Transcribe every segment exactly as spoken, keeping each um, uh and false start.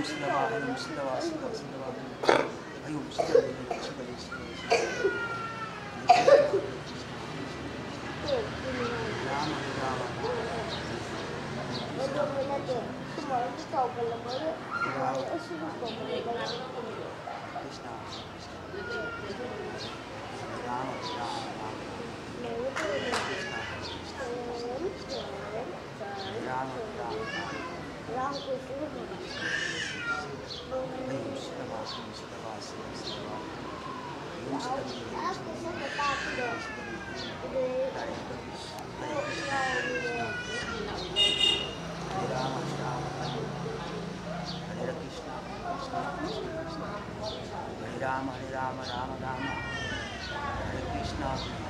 Siddhava, Om Siddhava, Siddhava, Siddhava, Om Siddhava, Siddhava, Siddhava, Rama, Rama, Krishna, Rama, Rama, Rama, Rama, Ram को शुरू हो Om Siddhava, Om Siddhava, Siddhava, Siddhava, Om Siddhava, आप कैसे बता दो Hare Rama, Hare Krishna, Krishna Krishna, Hare Rama, Hare Rama, Rama Rama, Hare Krishna,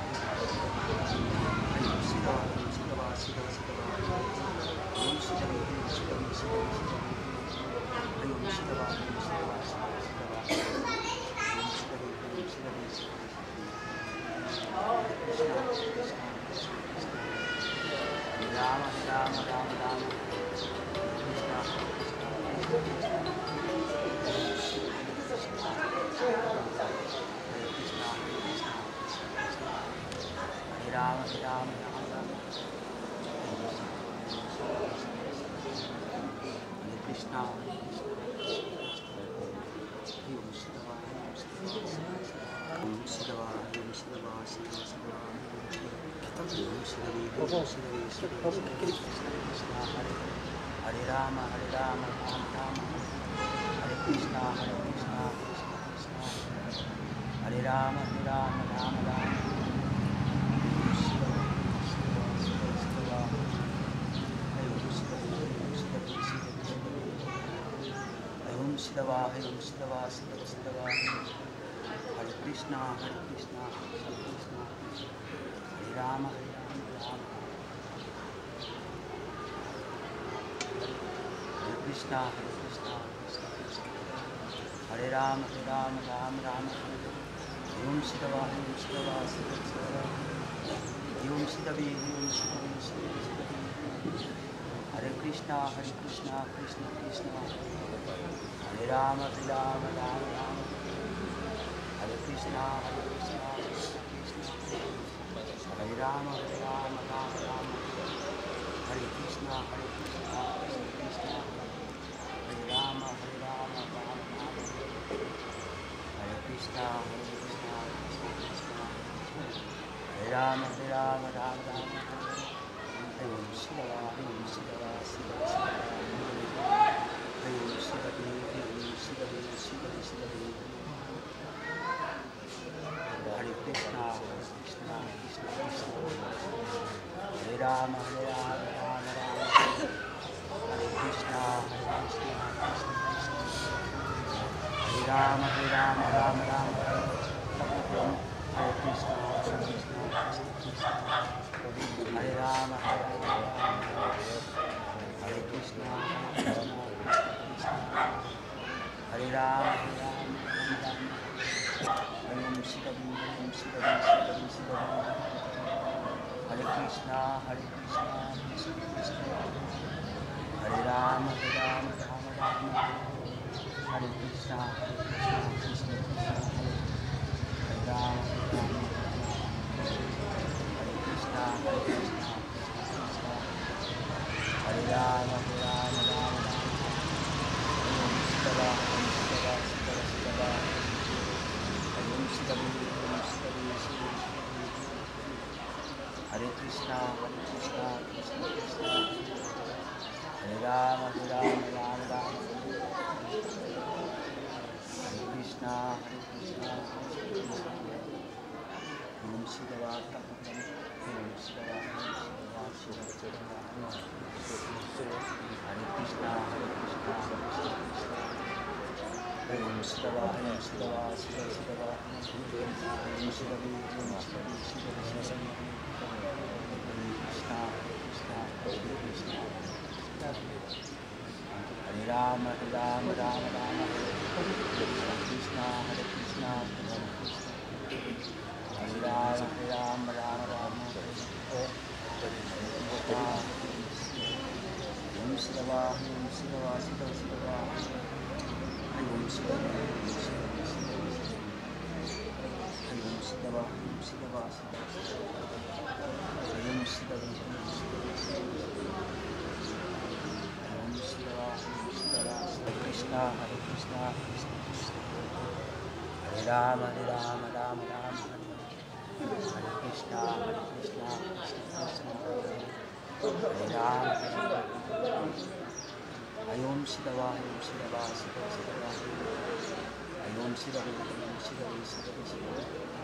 Hare Siddhava, Siddhava, Siddhava, Siddhava, Om Siddhava, Siddhava, Siddhava, Siddhava, Om Siddhava, Siddhava, Siddhava, Siddhava, Om Siddhava, Siddhava, Siddhava, Krishna, Krishna, Hare Rama, Hare Rama, Rama Rama, Krishna, Hare Rama, Hare Rama, Rama Rama, Hare Krishna, Om Siddhava, Om Siddhava, Siddhava, Siddhava, Om Siddhava, Om Siddhava, Siddhava, Krishna, Hare Rama, Hare Rama, Rama Rama, Hare Krishna, Hare Krishna, Krishna Krishna, Hare Rama, Hare Rama, Rama Rama, Om Siddhava, Om Siddhava, Siddhava, Siddhava, Hare Krishna, Hare Krishna, Krishna Krishna, Hare Rama, Hare Rama, Rama Hare Krishna, Hare Krishna, Krishna Krishna, Hare Rama, Hare Rama, Rama Rama, Om Siddhava, Om Siddhava, Siddhava, Siddhava, Om Siddhava, Om Siddhava, Siddhava, Siddhava, Hare Krishna, Hare Krishna, Krishna Krishna, Hare Rama, Hare Rama, Rama Rama, Hare Krishna, Hare Krishna, Krishna Krishna, Hare Rama, Hare Rama, Rama Rama, Hare Krishna, Hare Krishna, Krishna Krishna, Hare Rama, Hare Rama, Rama Rama, Hare Krishna, Hare Krishna, Krishna Krishna, Hare Rama, Hare Rama, Rama Rama, Om Siddhava, Om Siddhava, Siddhava, Siddhava, Om Siddhava, Om Siddhava, Siddhava, Siddhava, Hare Krishna, Hare Krishna, Krishna Krishna, Hare Rama, Hare Rama, Rama Rama, Hare Krishna, Hare Krishna, Krishna Krishna, Hare Rama, Hare Rama, Rama Rama, Hare Krishna, Hare Krishna, Krishna Krishna, Hare Rama, Hare Rama, Hare Krishna, Hare Krishna, Hare Rama, Hare Rama, Om Siddhava, Om Siddhava, Siddhava, Siddhava, Hare Krishna, Hare Krishna, Krishna Krishna, Hare Rama, Hare Rama, Rama Rama, Hare Krishna, Hare Krishna, Krishna Krishna, Hare Rama, Hare Rama, Hare Krishna, Hare Krishna, Krishna Krishna, Hare Rama, Hare Rama, Rama Rama, Om Siddhava, Om Siddhava, Siddhava, Siddhava, Om Siddhava, Om Siddhava, Siddhava, Hare Krishna, Hare Krishna, Krishna Krishna, Hare Rama, Hare Rama, Rama Rama, Hare Krishna, Hare Krishna, Krishna Krishna, Om Siddhava, Om Siddhava, Siddhava, Siddhava, Hare Krishna, Hare Krishna, Krishna Krishna, Om Siddhava, Om Siddhava, Siddhava, Siddhava, Om Siddhava, Om Siddhava, Siddhava, Siddhava, Krishna, Krishna, Krishna Krishna, Hare Rama, Hare Rama, Rama Rama, Hare Krishna, Hare Krishna, Krishna Krishna, Hare Rama, Hare Rama, Rama Rama, Hare Krishna, Om Siddhava, Om Siddhava, Siddhava, Siddhava, Sidava, Om Sidava, Om Sidava, Om Sidava, Om Sidava, Hare Krishna, Hare Krishna, Krishna Krishna, Hare Rama, Hare Rama, Rama Rama, Hare Krishna, Hare Krishna, Krishna Krishna, Hare Rama, Hare Om Sidava, Om Sidava, Sidava, Sidava, Om Sidava, Om Sidava, Sidava, Sidava.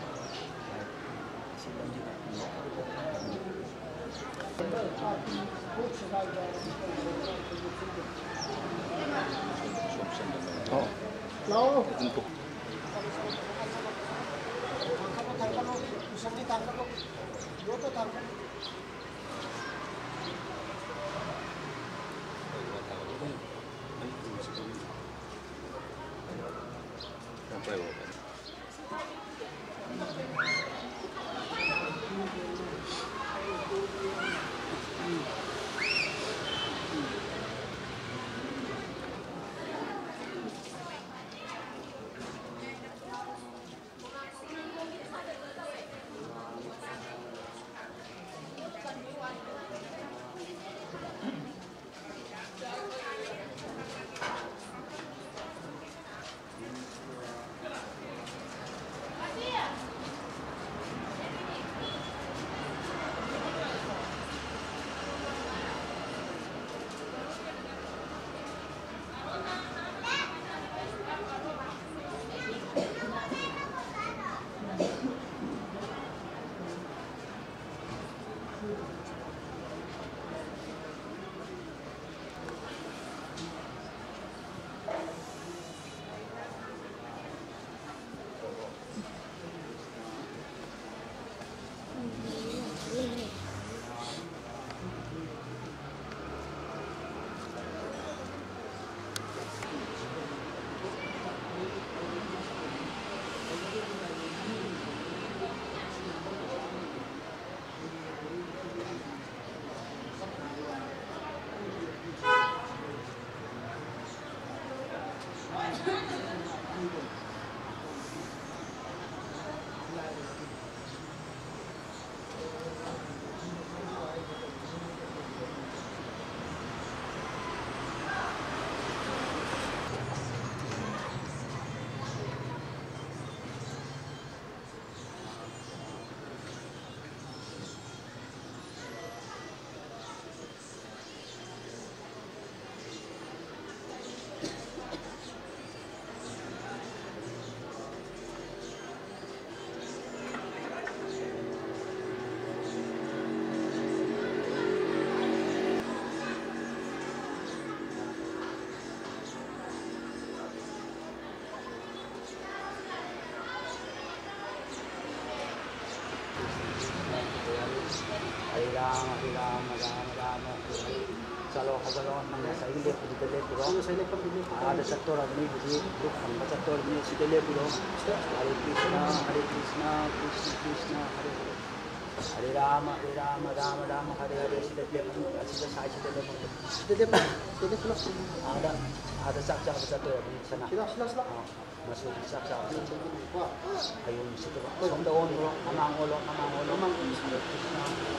Oh. No. Untuk. Sampai berapa? Hare Rama, Hare Rama, Rama Rama, Hare Hare. Salo hagalo nang sa ile pudile puro. Ada sector agni budi duk hamba sector agni sidile puro. Hare Krishna, Hare Krishna, Krishna Krishna, Hare Hare. Hare Rama, Hare Rama, Rama Rama, Hare Hare. Sidile puro, sidile sai sidile puro. Sidile puro, sidile puro. Ada ada saksa sector agni sana. Sila sila sila. Masuk saksa. Ayun sidile. Somda on ro, amang olo, amang olo, amang Hare Krishna.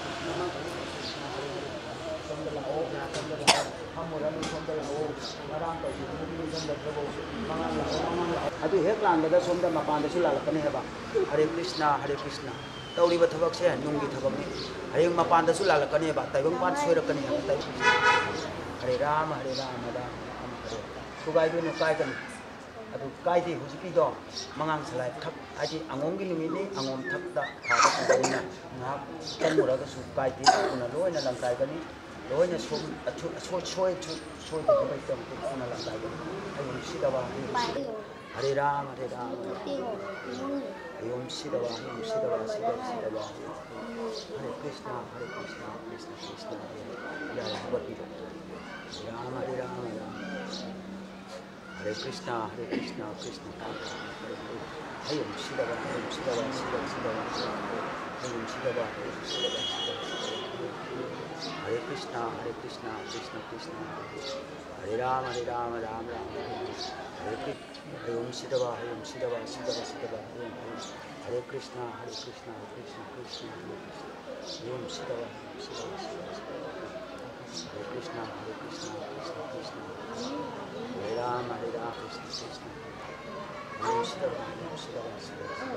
Somdalao, somdalao, hamurami somdalao, marang tayo yung somdalao, mga lao, mga lao. Ado hek lang daga somda mapanda sila lakani heba. Hare Krishna, Hare Krishna. Tauri ba thabak se nungi thabak ni. Hare mapanda sila lakani heba. Taibang pan soy rakani heba. Tayo Hare Rama, Hare Rama, Rama Rama Hare. Kugai do no kai kan. Ado kai di hujiki do mangang salai thak aji angong gi limi ni angom thak da khada kani na. Ngap kan mura ga su kai di kuna loi na lang kai kani. Loi na som achu soy soy soy da bai tam ku kuna lang kai kani. Ayom Sidava. Hare Rama, Hare Rama. Ayom Sidava, Ayom Sidava, Sidava, Sidava. Hare Krishna, Hare Krishna, Krishna Krishna, Hare Hare. Ya Bhagavad Gita. Rama, Hare Rama, Rama. Hare Krishna, Hare Krishna, Krishna Krishna, Hare Hare. Ayom Sidava, Ayom Sidava, Sidava, Sidava. Ayom Sidava, Ayom Sidava, Sidava, Sidava. Hare Krishna, Hare Krishna, Krishna Krishna, Hare Rama, Hare Rama, Rama Rama, Hare Hare. Ayom Sidava, Ayom Sidava, Sidava, Sidava. Hare Hare Krishna, Hare Krishna, Krishna Krishna, Hare Krishna. Om Shivaya, Shivaya, Shivaya, Hare Krishna, Hare Krishna, Krishna Krishna, Hare Rama, Hare Rama, Krishna Krishna. Om Shivaya, Om Shivaya, Shivaya, Shivaya.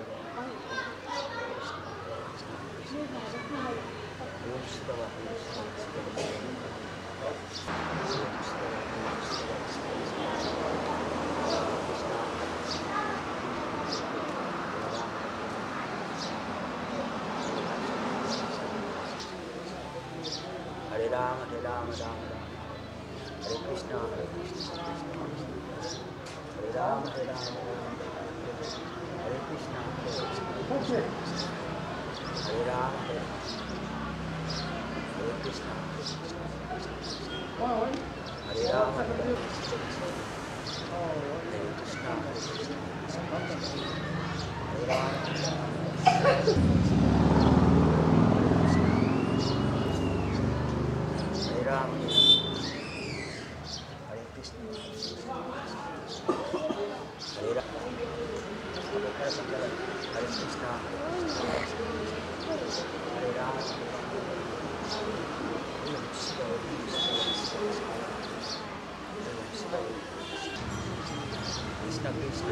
Om Shivaya, Om Hare Rama, Hare Rama, Rama Rama, Hare Krishna, Hare Krishna, Krishna Krishna, Hare Rama, Hare Rama, Hare Krishna, Hare Krishna, Hare Rama, Hare Rama, Hare Krishna, Hare Rama, Hare Rama, Hare Krishna, Hare Rama, Ram, Hare Krishna, Hare Ram, Hare Krishna, Hare Ram, Krishna Krishna,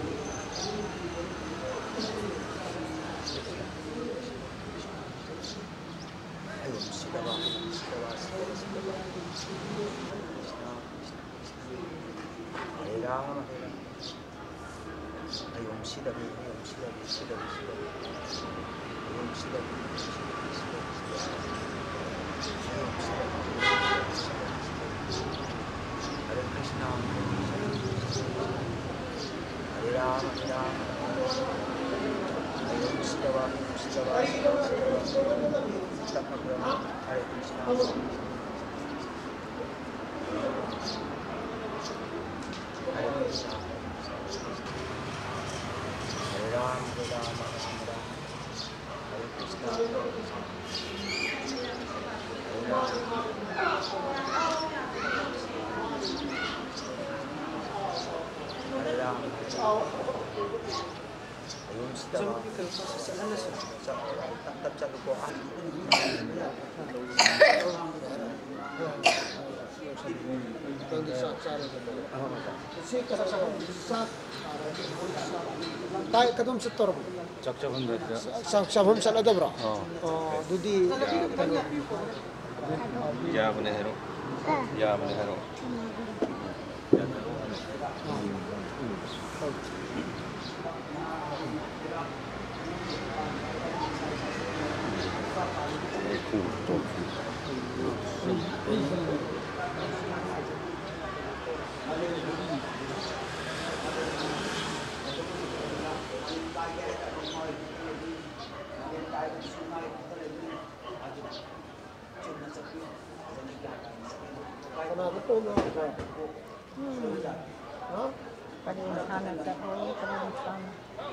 Om Shivaya, Shivaya, Shivaya, Shivaya, Krishna, Krishna, Krishna, Hare Rama, Hare Rama, Hare Om Shivaya, Om Shivaya, Shivaya, Shivaya, Om Shivaya, Shivaya, Shivaya, Om Shivaya, Hare Krishna, Hare Rama, Hare Rama, Hare Om Shivaya, Shivaya, Shivaya, Hare Krishna, Hare Krishna, Hare Rama, Hare Rama, Rama Rama, Hare Krishna, Hare Rama, Hare Rama, Ayun sila sa tatap sa lukuan. ताई कदम से तोड़ चकचक हम बैठ गया सब सब हम चला दबरा हाँ दूधी या अपने हेरो या अपने हेरो Kenapa tuh lo? Hah? Pada sana tak boleh pada sana.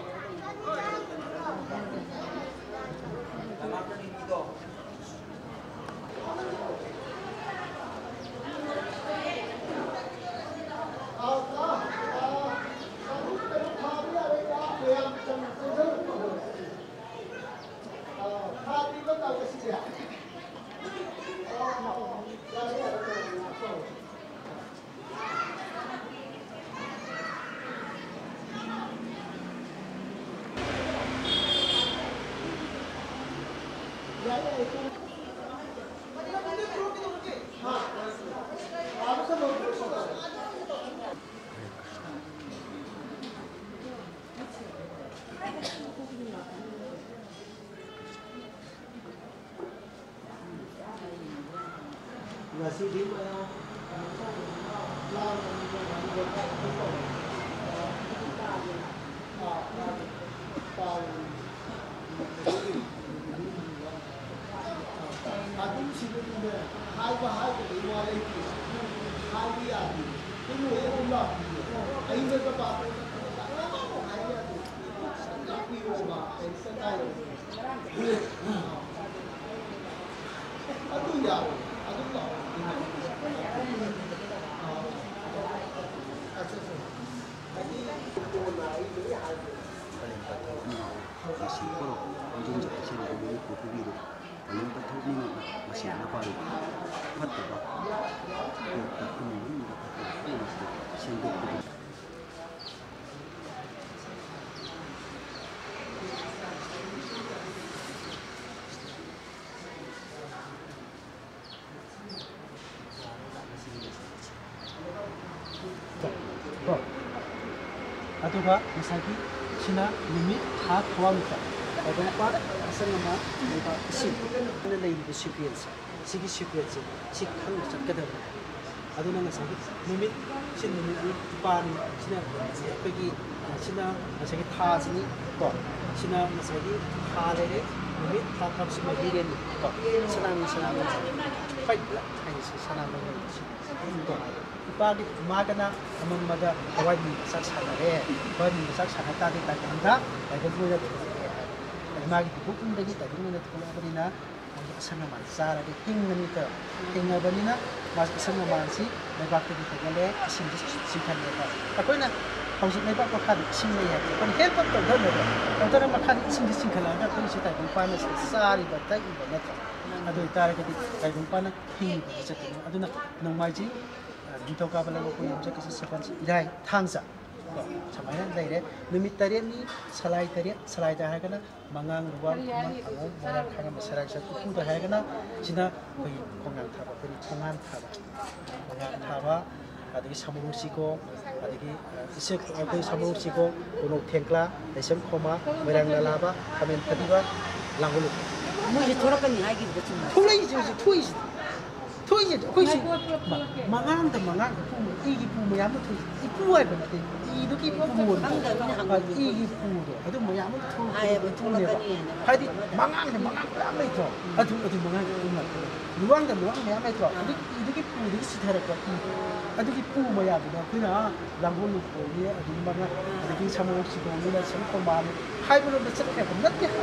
Nasi di mana? Aduh sih tu dia. Hai bahai tu dia mulai itu. Hai dia tu. Tu dia ulah. Ayo kita apa? Hai dia tu. Tapi orang pengen tahu. Aduh ya. Aduh tak. Jadi tu naik dia. Paling patut. si koro onjin jat si na ni ko pu bi do alim ta thok ni na si na pa ru phat ta ba ko ta ku ni ni ta ko ni si do ko aduga misaki sina limit ha thawamta aduna pa asanga ma isim na lay the secrets sigi secrets si khang sakada aduna ngasagi limit sin limit pan sina pegi sina ngasagi tha sini ko sina ngasagi tha le limit tha tham sima hiren ko sanam sanam fight la ai sanam ko pagi magana among mada awadi sak sanare bani sak sanata di taganda ay gagawin natin ay magi bukong dagi tayo na natin kung na ang isang naman sara di tingnan nito tingnan ba nina mas isang naman si may bakit dito gale isin sikan nito ako na hausik may bakit makadi isin na yan kung help up to gano ba kung tara makadi isin sikan lang kung si tayo kung paano sa sari ba tayo iba na to ado itara kati tayo kung paano hingi ba sa ito ado na nang maji dito ka pala ko yung sa kasasapan si iday thangsa samay na dahil numit tarian ni salay tarian salay dahil ka na mangang ruwang mangang mangang kaya masarag sa tupo dahil ka na sina ko'y kongang taba ko'y kongang taba kongang taba adagi samurusiko adagi isik ko'y samurusiko unong tengkla desem koma merang lalaba kamen tadiba languluk mo ito thora kan ni hagi betul tulay ito tulay thôi gì thôi gì mà ngang tầm mà ngang cái cái phù mà yam thôi cái phù ai vậy cái đó cái phù buồn cái cái phù đó cái đó mà yam thôi cái phù này hay đi mà ngang thì mà ngang yam này thôi à thôi thì mà ngang cái mà luang thì luang yam này thôi cái cái cái phù cái sự thay đổi cái cái cái phù mà yam đó cái nào làm buồn lục rồi cái cái mà ngang cái cái sao mà chỉ có như là sống không bàn hai bên nó sẽ khác cũng rất nhiều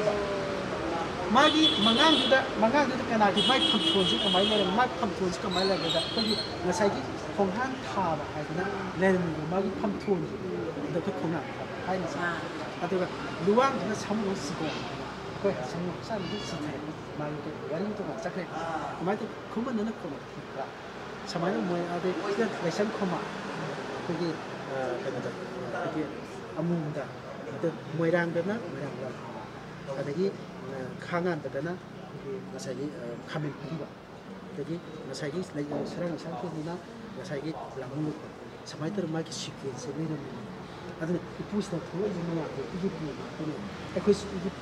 magi mangang juga mangang juga kena di mai control sih kemai le mai control sih kemai le kita jadi ngasai ki khonghan tha ba ai na le ni magi control itu ke khonghan hai na sa atau ka luang na samu si ko ko samu san di si thai magi ke wani to ma chakre kemai to khuma na na ko ma ka samai na moi ade ke lesson khoma ko ki kana da ki amung da itu moi rang da na moi rang da adagi kangan bagana ngasai kamen padiba jadi ngasai lagi serang sangke nina ngasai lamun samai ter magi sikit sebelum ada ipu sta tu ini mana ipu ini aku ipu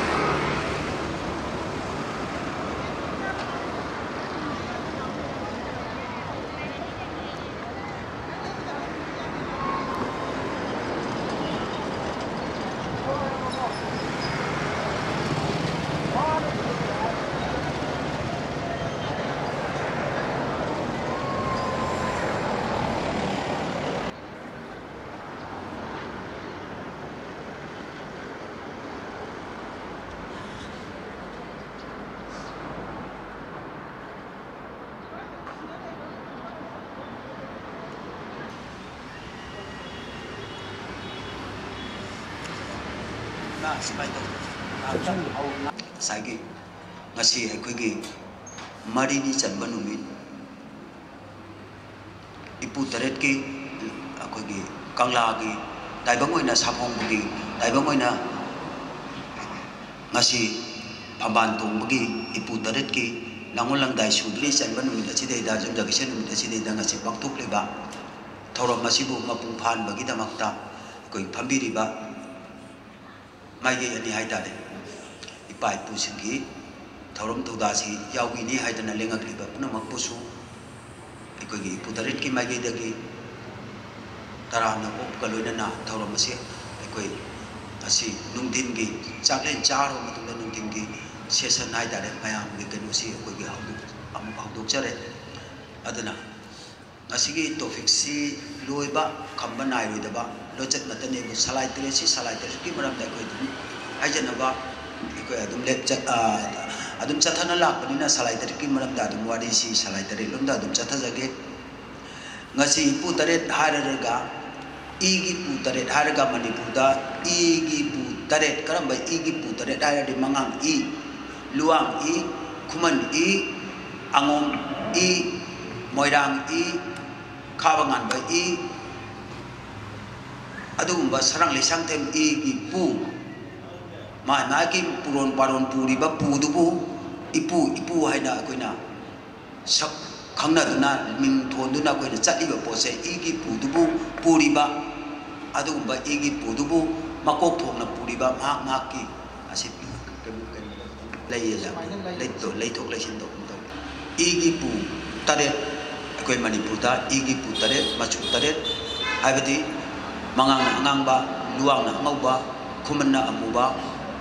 Saigi ngasi aikogi mari ni chanba numit ipu taret ki akogi kangla gi daibang oina saphong gi daibang oina ngasi phamban tong gi ipu taret ki langol lang dai sudri chanba numit achi dei da jam jagisen numit achi dei da ngasi pangthuk leba thorom ngasi bu mapung phan bagi damakta koi phambiri ba mai ge ani hai ta de ipai pu singi thorom tu da si yaugi ni hai dana lenga kriba puna makpusu ikoi gi putarit ki mai ge da gi tara na op kaloina na thorom se ikoi asi nungdin gi chaklen charo matu la nungdin gi session hai ta de mayam gi kanu si ikoi gi haudu amu haudu chare adana asi gi topic si loiba khamba nai ri da ba lochat na tane bu salai tele si salai tele ki maram da koi dum ai jana ba ikoi adum lep chat adum chathana la panina salai tele ki maram da adum wadi si salai tele lom da adum chatha jage ngasi pu tare haraga i gi pu tare haraga manipur da i gi pu taret karamba igi pu taret ada di mangang i luang i kuman i angom i moirang i kabangan ba i adugumba sarang lisang tem i gi pu ma na ki puron paron puri ba pu du bu ipu ipu haina koina sak khangna duna ming thon duna koina chali ba pose i gi pu du bu puri ba adugumba i gi pu du bu makok thong na puri ba ma ma ki asip lay ya lay to lay thok lay sin to i gi pu taret koi manipur da i gi pu taret machu taret habati mangang na angang ba luang na ngau ba kuman na amu ba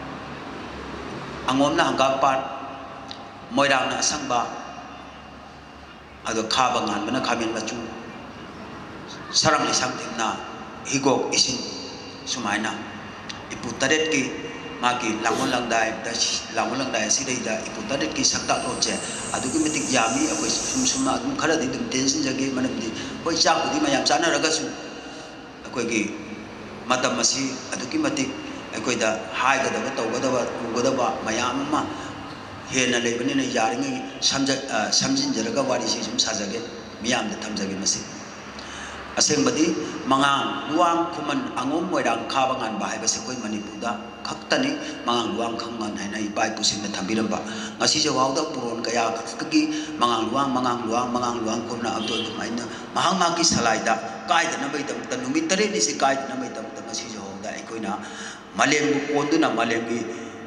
angom na hanggang pat moirang na asang ba ado kabangan mana kamin machu sarang lisang tim na higok isin sumaina ipu taret ki magi langon langdai da langon langdai sidai da ipu taret ki sakta loje adu ki metik yami akoi sum sum na dum khara di dum tension jage manam di koi chak di mayam chana raga su akoi gi matam masi adu ki metik akoi da hai ga da ba taw ga da ba ku ga da ba mayam ma he na le bani na yaring samja samjin jaraga wari si sum sajage miyam da thamjage masi aseng badi mangang luang kuman angom moirang kabangan ba hai ba se koi manipur da khaktani mangang luang khangan hai na ipai pusin na thambiram ba ngasi je wau da puron kaya kaki mangang luang mangang luang mangang luang ko na abdo ko mai na mahang ma ki salai da kai da na bai da ta numit tare ni se kai da na bai da ta ngasi je hong da ai koi na malem bu kon du na malem bi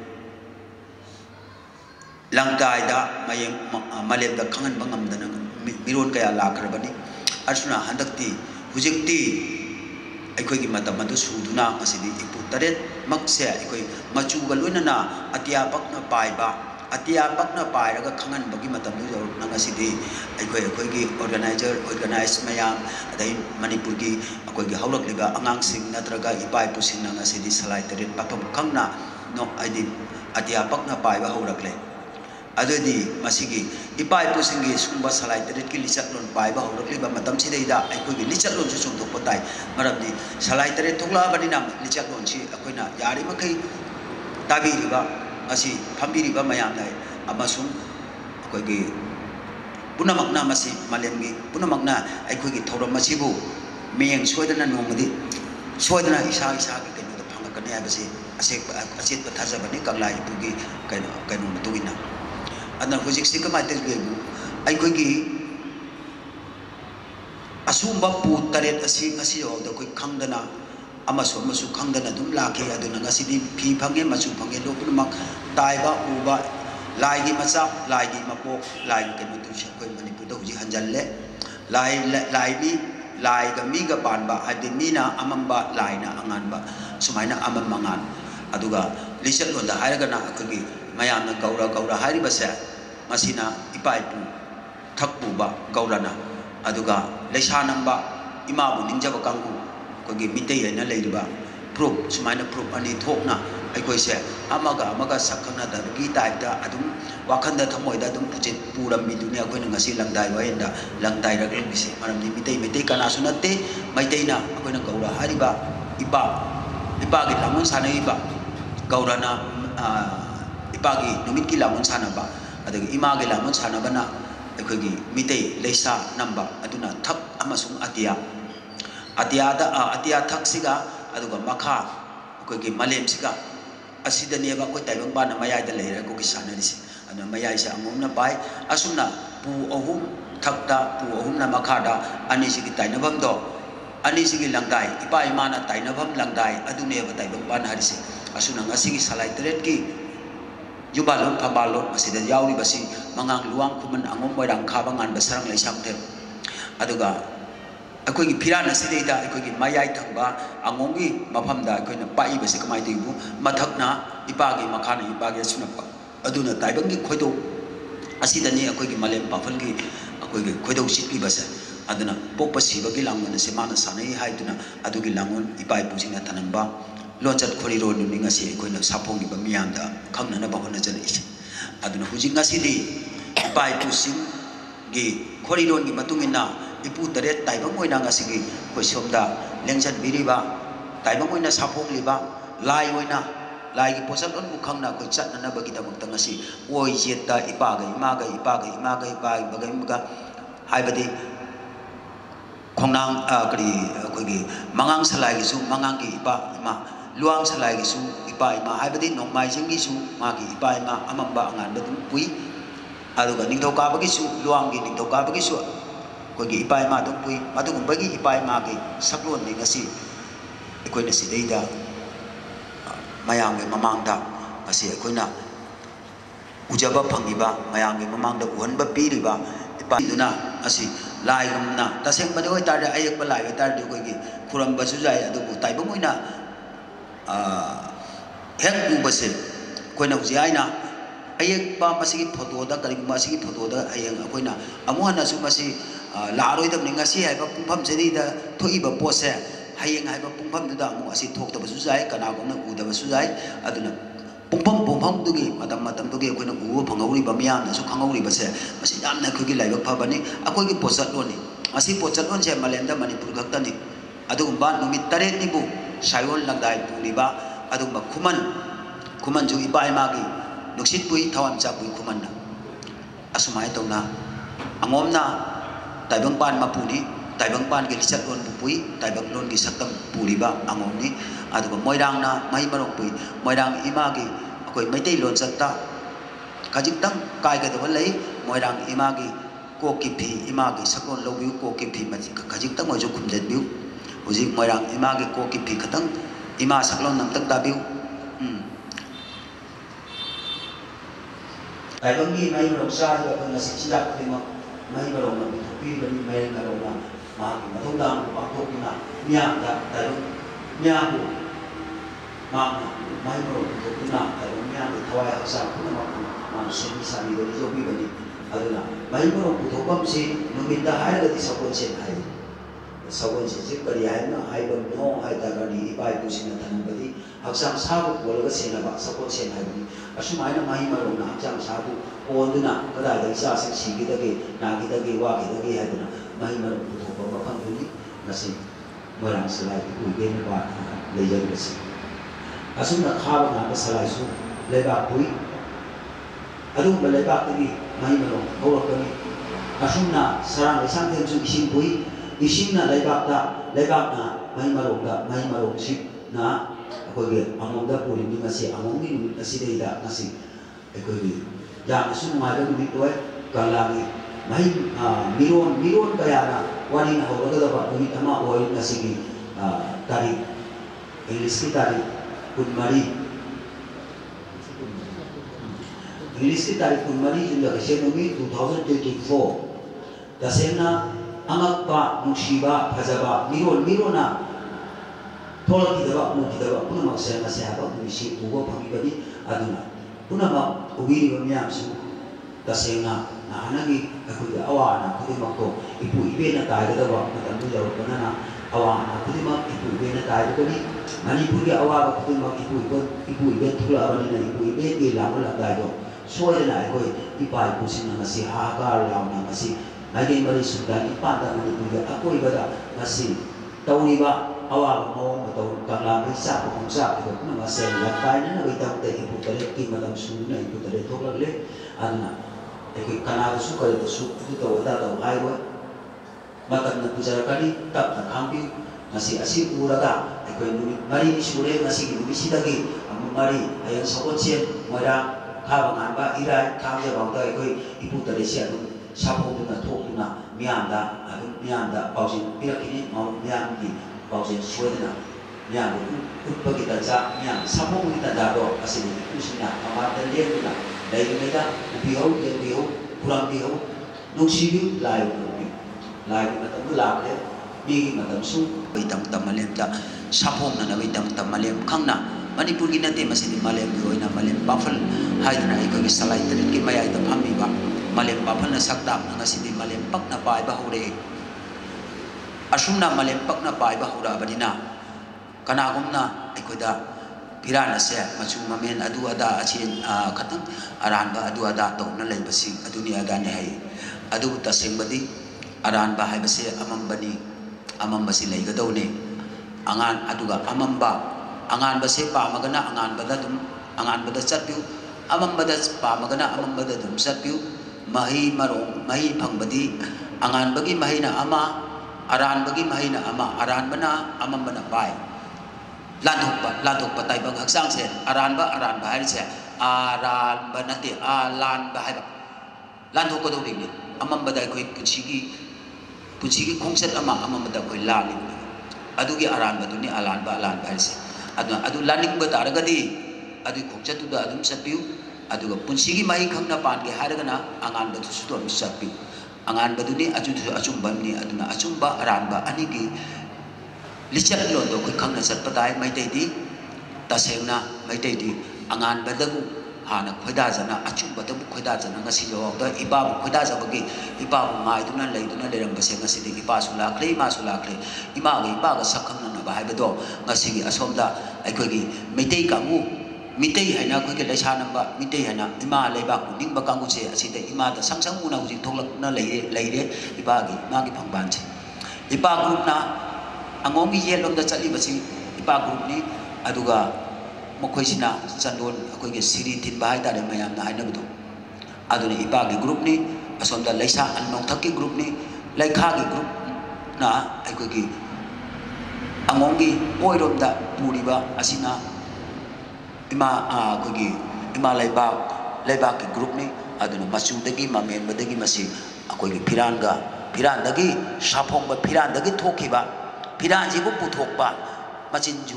langkai da mayeng malem da khangan bangam da na miron kaya la karbani asuna handakti hujikti aikoi gi matam adu suduna asidi ipu taret makse aikoi machu galuna na atia pakna pai ba atia pakna pai raga khangan bagi matam du jor nang asidi aikoi aikoi gi organizer organize mayam adai manipur gi akoi gi haulak liba angang sing natraga ipai pusin nang asidi salai taret papam khangna no aidi atia pakna pai ba haurak le adodi masigi ipai pusingi sumba salai taret ki lichat lon pai ba horak liba matam sidai da aikoi gi lichat lon su sum thok patai maramdi salai taret thokla bani nam lichat lon si akoina yari makai tabi riba asi phambi riba mayam dai amasung akoi gi punamakna masi malem gi punamakna aikoi gi thoram masibu meyeng soidana nomadi soidana isa isa gi kenu da phangakane abasi ase asit pathaja bani kanglai pugi kaino kaino matuina ana hujik si kamai tel ge aikoi gi asumba pu taret asi asi yo da koi khangdana amasu amasu khangdana dum lakhe aduna ngasi di phi phange machu phange lo pumak taiba uba lai gi macha lai gi mapok lai gi kenu tu koi manipur da hujik hanjalle lai lai mi lai ga mi ga ban ba adi mina amamba lai na angan ba sumaina amam mangan aduga lishat lo da hairaga na akoi gi mayam na gaura gaura hari basa masina ipai pu thakpu ba gaurana aduga leisa namba ima bu ninjaba kangku ko gi mitei na leiba proof sumaina proof ani thokna aikoi se amaga amaga sakhana da gi type da adum wakhanda thamoi da dum pujit puram mi dunia ko ngasi langdai waenda langdai ra gi se maram ni mitei mitei kana sunate maitei na ko na gaura hariba iba iba gi lamun sanai ba gaurana ipagi numit ki lamun sana ba adagi ima ge lamun sana bana aikoi gi mitei leisa namba aduna thak amasung atia atia da atia thak siga aduga makha aikoi gi malem siga asida ne ba ko taibang ba na mayai da leira ko gi sana ni si ana mayai sa angom na pai asuna pu ohum thakta pu ohum na makha da ani sigi tainabam do ani sigi langdai ipa imana tainabam langdai adune ba taibang ba na harise asuna ngasigi salai taret ki yubalon pabalon masida yauri basi mangang luang kuman angom moirang khabangan basarang leisang them aduga akoi gi phirana sideida akoi gi mayai thangba angom gi mafamda akoi na pai basi kamai teibu mathakna ipagi makhana ipagi asuna pa aduna taibang gi khoido asida ni akoi gi malem pafal gi akoi gi khoido sitki basa aduna pokpa siba gi langon se mana sanai haiduna adugi langon ipai pusina tanamba loncat khori ro nu ninga si ko na sapong gi ba miyam da khangna na ba hona jan isi aduna huji ngasi di pai pusing gi khori ron gi matungina ipu taret taibang moina ngasi gi ko somda lengchat biriba taibang moina sapong liba lai oina lai gi posal on bu khangna ko chat na bagi da mukta ngasi oi jeta ipa ga ima ga ipa ga ima ga ipa ga ga ga hai badi khongnang kari ko gi mangang salai gi su mangang gi ipa ima luang salai gi su ipa ima hai badi nong mai jing gi su ma gi ipa ima amamba ngan da pui alu ga ning thau ka bagi su luang gi ning thau ka bagi su ko gi ipa ima dong pui ma du bagi ipa ima gi saklon ni ngasi ko na si deida mayang gi mamang da ngasi ko na ujaba phangi ba mayang gi mamang da uhan ba pi ri ba ipa duna asi lai gamna taseng bani oi tar ayak ba lai tar de ko gi kuram ba su jai adu bu tai ba moina a hek bu ba se ko na ji ai na ayak ba masigi photo da kari masigi photo da ayang ko na amu hana su masi la roi da ninga si ai ba pumpham se ri da thoi ba po se hayeng ai ba pumpham da amu asi thok da ba su jai kana ko na u da ba su jai aduna pumpham pumpham du gi matam matam du gi ko na u phangau ba miyam na su khangau ri ba se masi yam na ko gi lai ba pha ba ni akoi gi posat lo ni asi posat on se malen da manipur gak ta ni adu ba numit taret ni bu sayon lag dai pu ni ba adu ba khuman khuman ju ibai ma gi nuksit pui thawam cha pui khuman na asumai to na angom na taibang pan mapuni taibang pan gi lichat lon pui taibang lon gi saktam puri ba angom ni adu ba moirang na mai marok pui moirang ima gi akoi maitai lon chatta kajik tang kai ga da lei moirang ima gi ko ki phi ima gi saklon lobi ko ki phi ma kajik tang mo jo khum jet biu hujik moirang ima gi ko ki phi khatang ima saklon nam tak da biu tại bang ni mai rong sa ga ko na si chilak ni ma mai rong na pi ba ni mai na rong na ma ki ma thong dang ba ko ki na nya da tai bang nya bu ma na mai rong ko ki na tai bang nya ni thawai ha sa ko na ma ma so ni sa ni ga jo bi ba ni aduna mai rong ku thokam si no min da hai ga ti sa ko chen hai sa ko chen si ka ri hai na hai ba no hai da ga ni pai ku sin na tan ba di haksam sa ko ko ga sin na ba sa ko chen hai ni asumai na mai marong na haksam sa ko on duna kada da sa si si gi da ge na gi da ge wa gi da ge hai duna mai marong ku thok ba phang ni na si marang salai ku ge ni ba le ja ga si asum na kha ba na ba salai su le ba pui adu ba le ba ti mai marong ho ka ni asum na sarang le sang them su isin pui isin na le ba da le ba na mai marong da mai marong si na ko ge among da puri ni ngasi among ni ngasi dei da ngasi ko ge yang su ma da ni toy kalangi mai miron miron kaya na wani na ho da ba ni tama oi ngasi gi tari english ki tari kunmari english ki tari kunmari jun da se no mi twenty twenty-four da sena angak pa mushiba phajaba miron mirona thola ki daba mu ki daba puna mak se na se ha ba mu si tu go phangi ba ni aduna puna mak ugi ba myam su ta se na na hanagi aku ya awa na ku mak ko ipu ibe na ta ga daba na tan bu jaw ko na awa na ku mak ipu ibe na ta ga ni mani pu ya awa ba ku mak ipu ibe ipu ibe thula ba ni na ipu ibe ki la ma la ga do so ya na ko ipai ku sin na si ha ka la na si ai ge mari su da ni pa da ni pu ya aku iba da na si tau ni ba awal mau atau kalau bisa pengsa itu pun masih lakukan na kita teh ibu tadi kita dalam sunnah ibu tadi tu lagi anak itu karena suka itu suka itu tahu ada tahu highway maka nak bicara kali tak nak ambil masih asyik uraga itu ini mari sore masih ini misi lagi amu mari ayat sabun sian mara kau ngamba irai kau je bangda itu ibu tadi sian sapu tu nak tu nak mianda aku mianda pausin bila ini mau miam di pausin suai na miam itu bagi kita miam sapu kita dado asli itu sini amat dan dia tu nak dari mereka biau dia biau kurang biau nung siu lai kurang lai kita tu lak dia bi kita su bitam tamalem ta sapu na na bitam tamalem kang na Manipur kita te masih di malem bioi na malem bafal hai na iko ki salai tadi ki maya itu pami ba malem bafal na sakta na ngasih di malem pak na pai ba hore asumna malem pak na pai ba hura badina kana gumna iko da pirana se machu mamen adu ada achin khatang aran ba adu ada to na lai basing adu ni ada ne hai adu taseng badi aran ba hai base amam bani amam basi lai ga dau ne angan adu ga amam ba angan base pamagana angan bada dum angan bada chatpiu amam bada pamagana amam bada dum chatpiu mahi marong mahi phangbadi angan bagi mahi na ama aran bagi mahi na ama aran bana amam bana pai landuk pa landuk pa tai bang haksang se aran ba aran ba hai se aran bana ti alan ba hai ba landuk ko do ni amam bada koi puchigi puchigi khongset ama amam bada koi lali adugi aran ba duni alan ba alan ba hai se adu adu laning ba taragadi adu khongset tu da adum satpiu aduga punsigi mai khangna pan ge haragana angan ba su do satpiu angan ba duni aju achum bam ni aduna achum ba aran ba ani gi lichat lon do khoi khangna sat patai mai tai di tasengna mai tai di angan ba dagu hana khoida jana achum ba tabu khoida jana ngasi yo da iba bu khoida ja bagi iba bu ngai duna lei duna lerang ba se ngasi di iba su la kle ma su la kle ima ge iba ga sakhang na ba hai ba do ngasi gi asom da ai khoi gi mai tai ka mu mitai haina khoi ke laisa namba mitai haina ima leiba ku ning ba kangu che asida ima da sangsang mu na hu tholak na leire leire iba gi ma gi phangban che iba group na angomi yelom da chali basi iba group ni aduga mokhoi sina chandon akhoi ge siri tin ba hai da le mayam na haina bu aduna iba gi group ni asom da laisa anong thak ki group ni laikha gi group na ai khoi gi angongi oirom da puriba asina ima akhoi ima laibak laibak ki group ni aduna masu dagi mamen badagi masi akhoi gi phiran ga phiran dagi saphong ba phiran dagi thokiba phiran ji bu puthokpa machin ju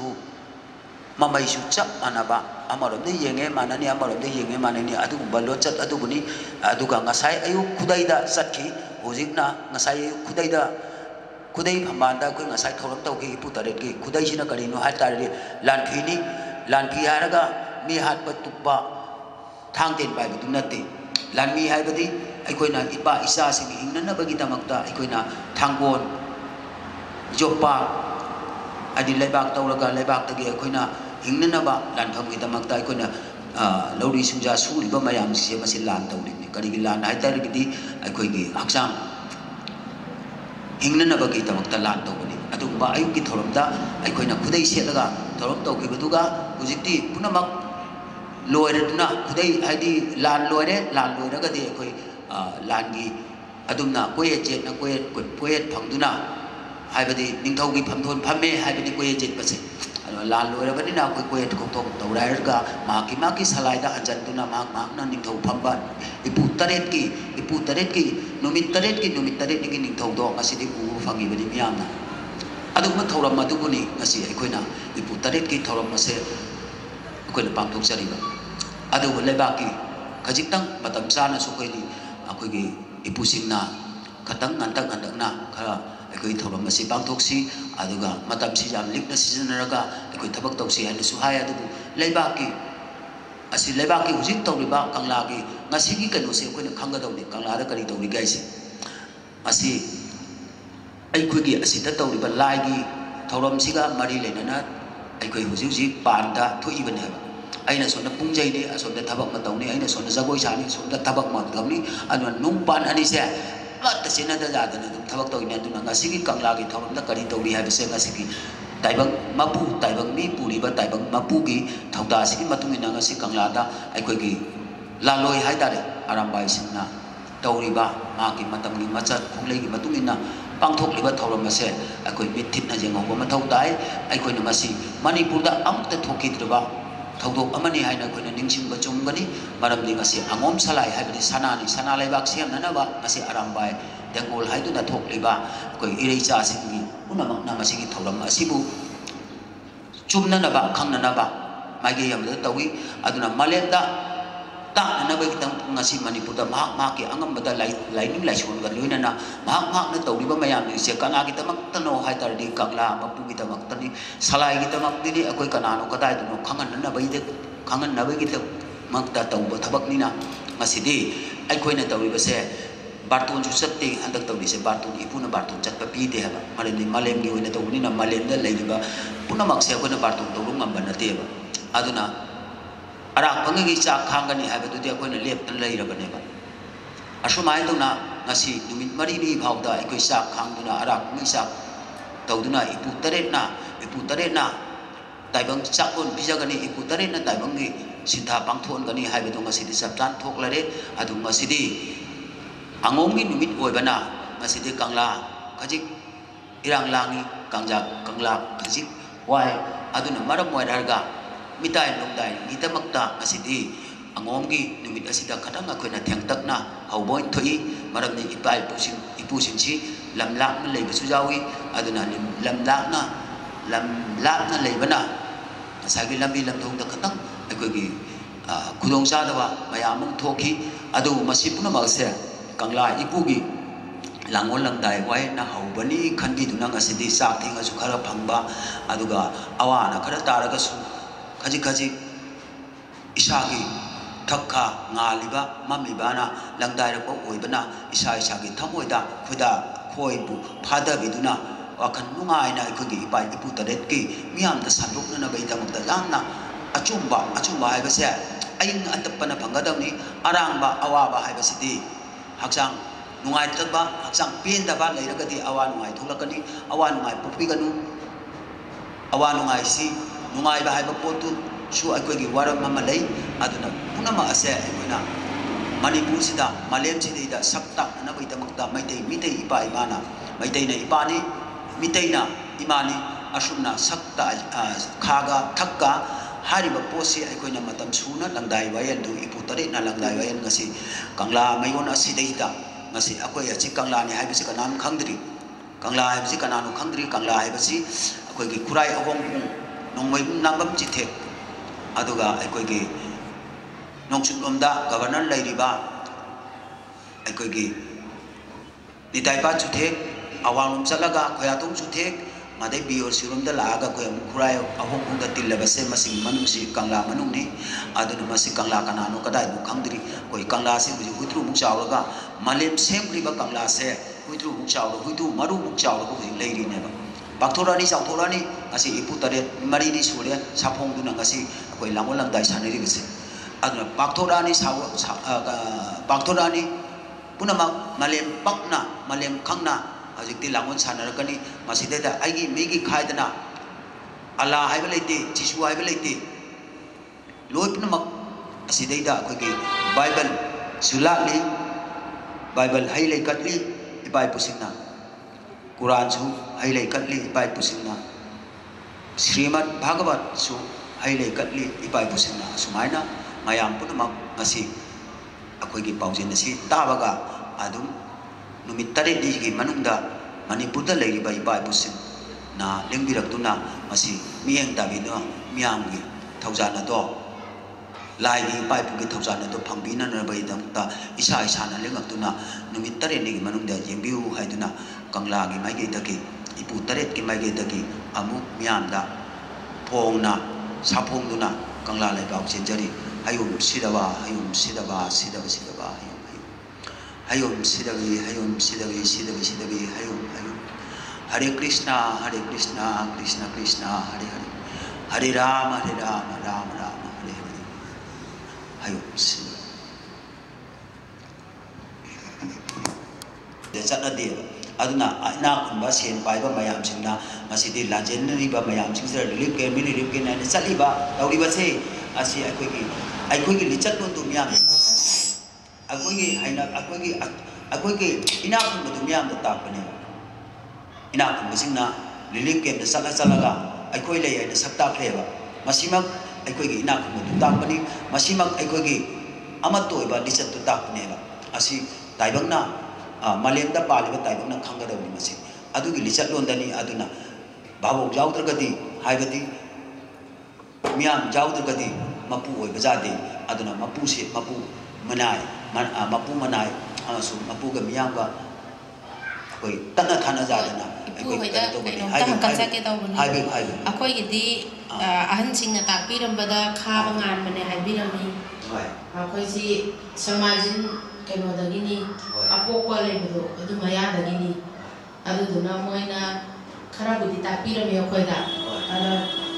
mamai su chap anaba amarom de yenge manani amarom de yenge manani adu ballo chat adu buni adu ga ngasai ayu khudai da satki hojikna ngasai ayu khudai da khudai phamanda koi ngasai thoram tau ki putaret ki khudai sina kari no hatari lan phini lan phi haraga mi hat pa tukpa thang ten bai bu nate lan mi hai badi aikoina ipa isa sing hingna bagi tamakta aikoina thangbon jopa adi leibak tawraga leibak tagi aikoina hingna ba lan tham gi tamakta aikoina lauri sungja suri ba mayam si masi lan tawri ni kari gi lan hai tar gi aikoi gi haksam hingna bagi tamakta lan tawni adu ba ayu ki thoramda aikoina khudai selaga thoram taw ki baduga hujikti punamak loireduna khudai haidi lan loire lan loiraga de koi lan gi adumna koye jet na koye koye phangduna haibadi ningthau gi phamthon phamme haibadi koye jet pase lan loirabani na koi koye thok thok tawrairga ma ki ma ki salai da anjantuna ma ma na ningthau phamba ipu taret ki ipu taret ki numit taret ki numit taret ki ningthau do ngasidi pu phangi badi miyamna aduma thoram aduguni ngasi aikoina ipu taret ki thoram ase akoina pangthok jariba adu lebaki khajitang matam sana su koi ni akoi gi ipusingna khatang ngantang ngandakna khara akoi thoram ase pangthok si aduga matam si jam likna sijanaraga akoi thabak tawsi haina su hai adu lebaki asi lebaki hujik tawriba kangla gi ngasi gi kanu se akoina khanga dawni kangla ra kari tawri gaisi asi aikoi gi asi ta tawriba lai gi thoram siga mari lenana aikoi hujik hujik panda thoibane ha aina sona pungjai ni asona thabak ma tawni aina sona jagoi sani sona thabak ma tawni anu nungpan ani se lat sena da jada na thabak tawni aduna ngasi gi kangla gi thoram da kari tawri ha bese ngasi gi taibang mapu taibang mi puri ba taibang mapu gi thauda si matung ina ngasi kangla da aikoi gi laloi hai tare arambai singna tawri ba ma gi matam gi machat khonglei gi matung ina pangthok liba thoram ase aikoi mithit na jengong ba mathau dai aikoi na masi manipur da amta thoki drba thawdok amani haina koina ningsing ba chumgani maramdi ngasi angom salai haibani sanani sana laibak siam nana ba ngasi arambai dengol haidu na thok liba koi irei cha singi unamak na masi gi thoram asibu chumna na ba khangna na ba mage yam da tawi aduna malenda ta na ba kitang ngasi manipur da mak mak ki angam bada lai lai ning lai chon ga loina na mak mak na tawri ba mayam ni se kana gi tamak tano hai tar di kangla mapu gi tamak tani salai gi tamak ni akoi kana no kadai no khangan na ba ide khangan na ba gi ta mak ta taw ba thabak ni na ngasi di ai khoi na tawri ba se bartun ju satti handak tawri se bartun ipuna bartun chat pa pi de ha ba malem ni malem gi oina tawni na malem da lai ba puna mak se ko na bartun tawrung ngam ba na te ba aduna arak pangi cha khangani ha ba tu de ko na lep tan lai ra ba ne ba asumai tu na ngasi numit mari ni phauda ikoi sa khangduna arak mi sa tawduna ipu taret na ipu taret na taibang chakun bijagani ipu tare na taibang gi sitha pangthon gani haibatu ngasidi saptan thoklare adu ngasidi angomgi numit oibana ngasidi kangla khajik irang langi kangjak kangla khajik wai aduna maram moidarga mitai longdai gidamakta ngasidi angomgi numit asida kadang akoina thengtakna hauboin thoi maramni ipai pusin ipusin si lamlak na leibasu jawi aduna lamlak na lamlak na leibana sagi lambi lamdong da kadang akoigi kudong sadawa mayamung thoki adu masi punamakse kangla ipugi langol langdai wai na haubani khanbi duna ngasidi sak thinga su khara phangba aduga awana khara taraga su khaji khaji isagi thakka ngaliba mamibana langdai ra ko oibana isa isa gi thamoida khuda khoibu phada biduna wakan nungai na ikogi ipai ipu tadet ki miam da sanduk na bai da mukta yamna achumba achumba hai base aing atapana phangadamni arangba awaba hai basidi haksang nungai tatba haksang pin da ba leiragadi awa nungai thulakani awa nungai pupiganu awa nungai si nungai ba hai ba potu su aikogi waram mama lei aduna punama ase aikoina manipur sida malem sida sakta na bai da mukta maitai mitai ipa imana maitai na ipani mitaina imani asumna sakta khaga thakka hariba posi aikoina matam suna langdai wayan du ipu tare na langdai wayan ngasi kangla mayon asidaita ngasi akoi achi kangla ni haibisi kanam khangdri kangla haibisi kananu khangdri kangla haibisi akoi gi kurai ahong nongmai nangam jithe aduga akoi gi nongchuk lomda governor lairiba akoi gi nitai pa chuthe awang chalaga khoyatung chuthe madai bior sirum da laga ko am kurai ahong hung da tilaba se masing manung si kangla manung ni aduna masi kangla kanano kadai bu khangdri koi kangla se bu hutru mu chawraga malem semri ba kangla se hutru mu chawra hutu maru mu chawra ko leiri ne ba bakthorani chawthorani asi ipu tare mari ni sure saphong duna ngasi koi langol lang dai saneri gese aduna bakthorani saw bakthorani punamak malem pakna malem khangna Hajikti langon sanarakani masideda aigi megi khaidana Allah haiba leite Jisu haiba leite loi punamak asidaida akogi Bible sulali Bible hailai katli ibai pusingna Quran su hailai katli ibai pusingna Srimad Bhagavat su hailai katli ibai pusingna sumaina mayam punamak ngasi akogi paujin si tabaga adum numit tare di gi manungda manipurda leiriba ibai pusin na lengbirakduna masi mieng dabino miam gi thaujana do lai gi ibai pu gi thaujana do phangbina na bai damta isa isa na lengakduna numit tare ni gi manungda yembiu haiduna kangla gi mai gi dagi ipu tare gi mai gi dagi amu miam da phongna saphongduna kangla lai bau chenjari ayum sidawa ayum sidawa sidawa sidawa Hayom sidawi hayom sidawi sidawi sidawi hayom hayom Hare Krishna Hare Krishna Krishna Krishna Hare Hare Hare Rama Hare Rama Rama Rama Hare Hare hayom sidawi Desana dia aduna ina kunba sen paiba mayam singna masidi lanjenri ba mayam singsa relief ke mini relief ke na saliba dauriba se asi akogi akogi lichat don dumya akogi haina akogi akogi ina kun dumya da tapane ina kun singna relief ke da sala salaga akoi le ya da sakta pheba masimak akogi ina kun tapani masimak akogi amato iba lichat to tapane ba asi taibangna malem da paliba taibangna khanggadawni masi adugi lichat londani aduna babok jawdragadi haibati miam jawdragadi mapu oi bajade aduna mapu se mapu manai mapu manai asu mapu ga miam ga koi tanna thana jadana ipu hoida kaino ta kansa ke tawbani haibe haibe akoi gidi ahan singna takpirambada khaba ngan mane haibirami akoi si samajin kaino dagini apokwa lebudo adu maya dagini adu duna moina kharabudi takpirami akoida ada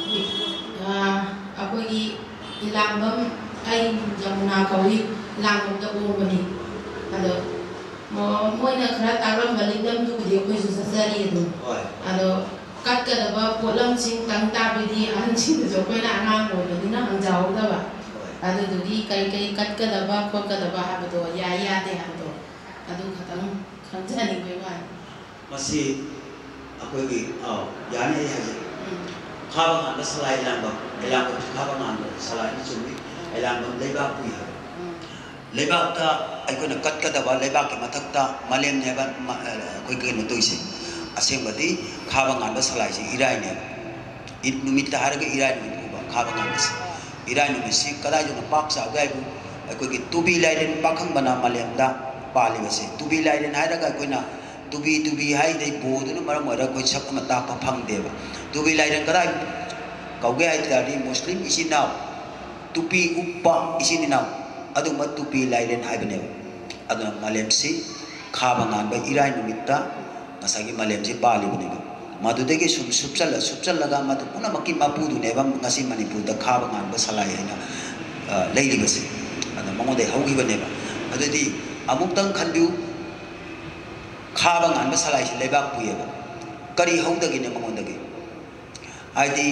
akoi gi ilambam ai jamuna kawi langam ta boni ado mo moina khara taram balidam du di akoi su sasari adu ado ꯀꯠꯀꯗꯕ ꯄꯣꯠꯂꯝꯁꯤꯡ ꯇꯪ ꯇꯥꯕꯗꯤ ꯑꯍꯟꯁꯤꯡꯗꯁꯨ ꯑꯩꯈꯣꯏꯅ ꯑꯉꯥꯡ ꯑꯣꯏꯕꯗꯨꯅ ꯍꯪꯖꯍꯧꯗꯕ ꯑꯗꯨꯗꯨꯒꯤ ꯀꯔꯤ ꯀꯔꯤ ꯀꯠꯀꯗꯕ ꯈꯣꯠꯀꯗꯕ ꯍꯥꯏꯕꯗꯣ ꯌꯥꯏ ꯌꯥꯗꯦ ꯍꯥꯏꯕꯗꯣ ꯑꯗꯨ ꯈꯛꯇꯪ ꯈꯪꯖꯅꯤꯡꯕꯩ ꯋꯥꯅꯤ ꯃꯁꯤ ꯑꯩꯈꯣꯏꯒꯤ ꯌꯥꯅꯤ ꯑꯩ ꯍꯥꯏꯖꯦ ꯈꯥꯕ ꯉꯥꯟꯕ ꯁꯂꯥꯏ ꯂꯥꯡꯕ ꯑꯩꯂꯥꯡꯕꯝ ꯈꯥꯕ ꯉꯥꯟꯕ ꯁꯂꯥꯏꯅ ꯆꯨꯝꯃꯤ ꯑꯩꯂꯥꯡꯕꯝ ꯂꯩꯕꯥꯛ ꯄꯨꯏ ꯍꯥꯏꯕ ꯂꯩꯕꯥꯛꯇ ꯑꯩꯈꯣꯏꯅ ꯀꯠꯀꯗꯕ ꯂꯩꯕꯥꯛꯀꯤ ꯃꯊꯛꯇ ꯃꯥꯂꯦꯝꯅꯤ ꯍꯥꯏꯕ ꯑꯩꯈꯣꯏ ꯀꯩꯅꯣ ꯇꯧꯔꯤꯁꯦ ꯑꯁꯦꯡꯕꯗꯤ ꯈꯥꯕ ꯉꯥꯟꯕ ꯁꯂꯥꯏꯁꯤ ꯏꯔꯥꯏꯅꯦꯕ ꯅꯨꯃꯤꯠꯇ ꯍꯥꯏꯔꯒ ꯏꯔꯥꯏ ꯅꯨꯃꯤꯠ ꯎꯕ ꯈꯥꯕ ꯉꯥꯟꯕꯁꯤ ꯏꯔꯥꯏ ꯅꯨꯃꯤꯠꯁꯤ ꯀꯗꯥꯏꯗꯅꯣ ꯄꯥꯛ ꯆꯥꯎꯒꯦ ꯍꯥꯏꯕꯨ ꯑꯩꯈꯣꯏꯒꯤ ꯇꯨꯕꯤ ꯂꯥꯏꯔꯦꯟ ꯄꯥꯈꯪꯕꯅ ꯃꯥꯂꯦꯝꯗ ꯄꯥꯜꯂꯤꯕꯁꯦ ꯇꯨꯕꯤ ꯂꯥꯏꯔꯦꯟ ꯍꯥꯏꯔꯒ ꯑꯩꯈꯣꯏꯅ ꯇꯨꯕꯤ ꯇꯨꯕꯤ ꯍꯥꯏꯗꯩ ꯕꯣꯗꯨꯅ ꯃꯔꯝ ꯑꯣꯏꯔꯒ ꯑꯩꯈꯣꯏ ꯁꯛ ꯑꯃ ꯇꯥꯛꯄ ꯐꯪꯗꯦꯕ ꯇꯨꯕꯤ ꯂꯥꯏꯔꯦꯟ ꯀꯗꯥꯏ ꯀꯧꯒꯦ ꯍꯥꯏ ꯇꯥꯔꯗꯤ ꯃꯨꯁꯂꯤꯝ ꯏꯆꯤꯟ ꯏꯅꯥꯎ ꯇꯨꯄꯤ ꯎꯞꯄ ꯏꯆꯤꯟ ꯏꯅꯥꯎ ꯑꯗꯨꯒꯨꯝꯕ ꯇꯨꯄꯤ ꯂꯥꯏꯔꯦꯟ ꯍꯥꯏꯕꯅꯦꯕ ꯑꯗꯨꯅ ꯃꯥꯂꯦꯝꯁꯤ ꯈꯥꯕ ꯉꯥꯟꯕ ꯏꯔꯥꯏ ꯅꯨꯃꯤꯠꯇ ꯉꯁꯥꯏꯒꯤ ꯃꯥꯂꯦꯝꯁꯤ ꯄꯥꯜꯂꯤꯕꯅꯦꯕ ꯃꯗꯨꯗꯒꯤ ꯁꯨꯝ ꯁꯨꯞꯆꯜꯂ ꯁꯨꯞꯆꯜꯂꯒ ꯃꯗꯨ ꯄꯨꯝꯅꯃꯛꯀꯤ ꯃꯄꯨꯗꯨꯅꯦꯕ ꯉꯁꯤ ꯃꯅꯤꯄꯨꯔꯗ ꯈꯥꯕ ꯉꯥꯟꯕ ꯁꯂꯥꯏ ꯍꯥꯏꯅ ꯂꯩꯔꯤꯕꯁꯦ ꯑꯗ ꯃꯉꯣꯟꯗꯩ ꯍꯧꯈꯤꯕꯅꯦꯕ ꯑꯗꯨꯗꯤ ꯑꯃꯨꯛꯇꯪ ꯈꯟꯕꯤꯌꯨ ꯈꯥꯕ ꯉꯥꯟꯕ ꯁꯂꯥꯏꯁꯤ ꯂꯩꯕꯥꯛ ꯄꯨꯏꯌꯦꯕ ꯀꯔꯤ ꯍꯧꯗꯒꯤꯅꯦ ꯃꯉꯣꯟꯗꯒꯤ ꯍꯥꯏꯗꯤ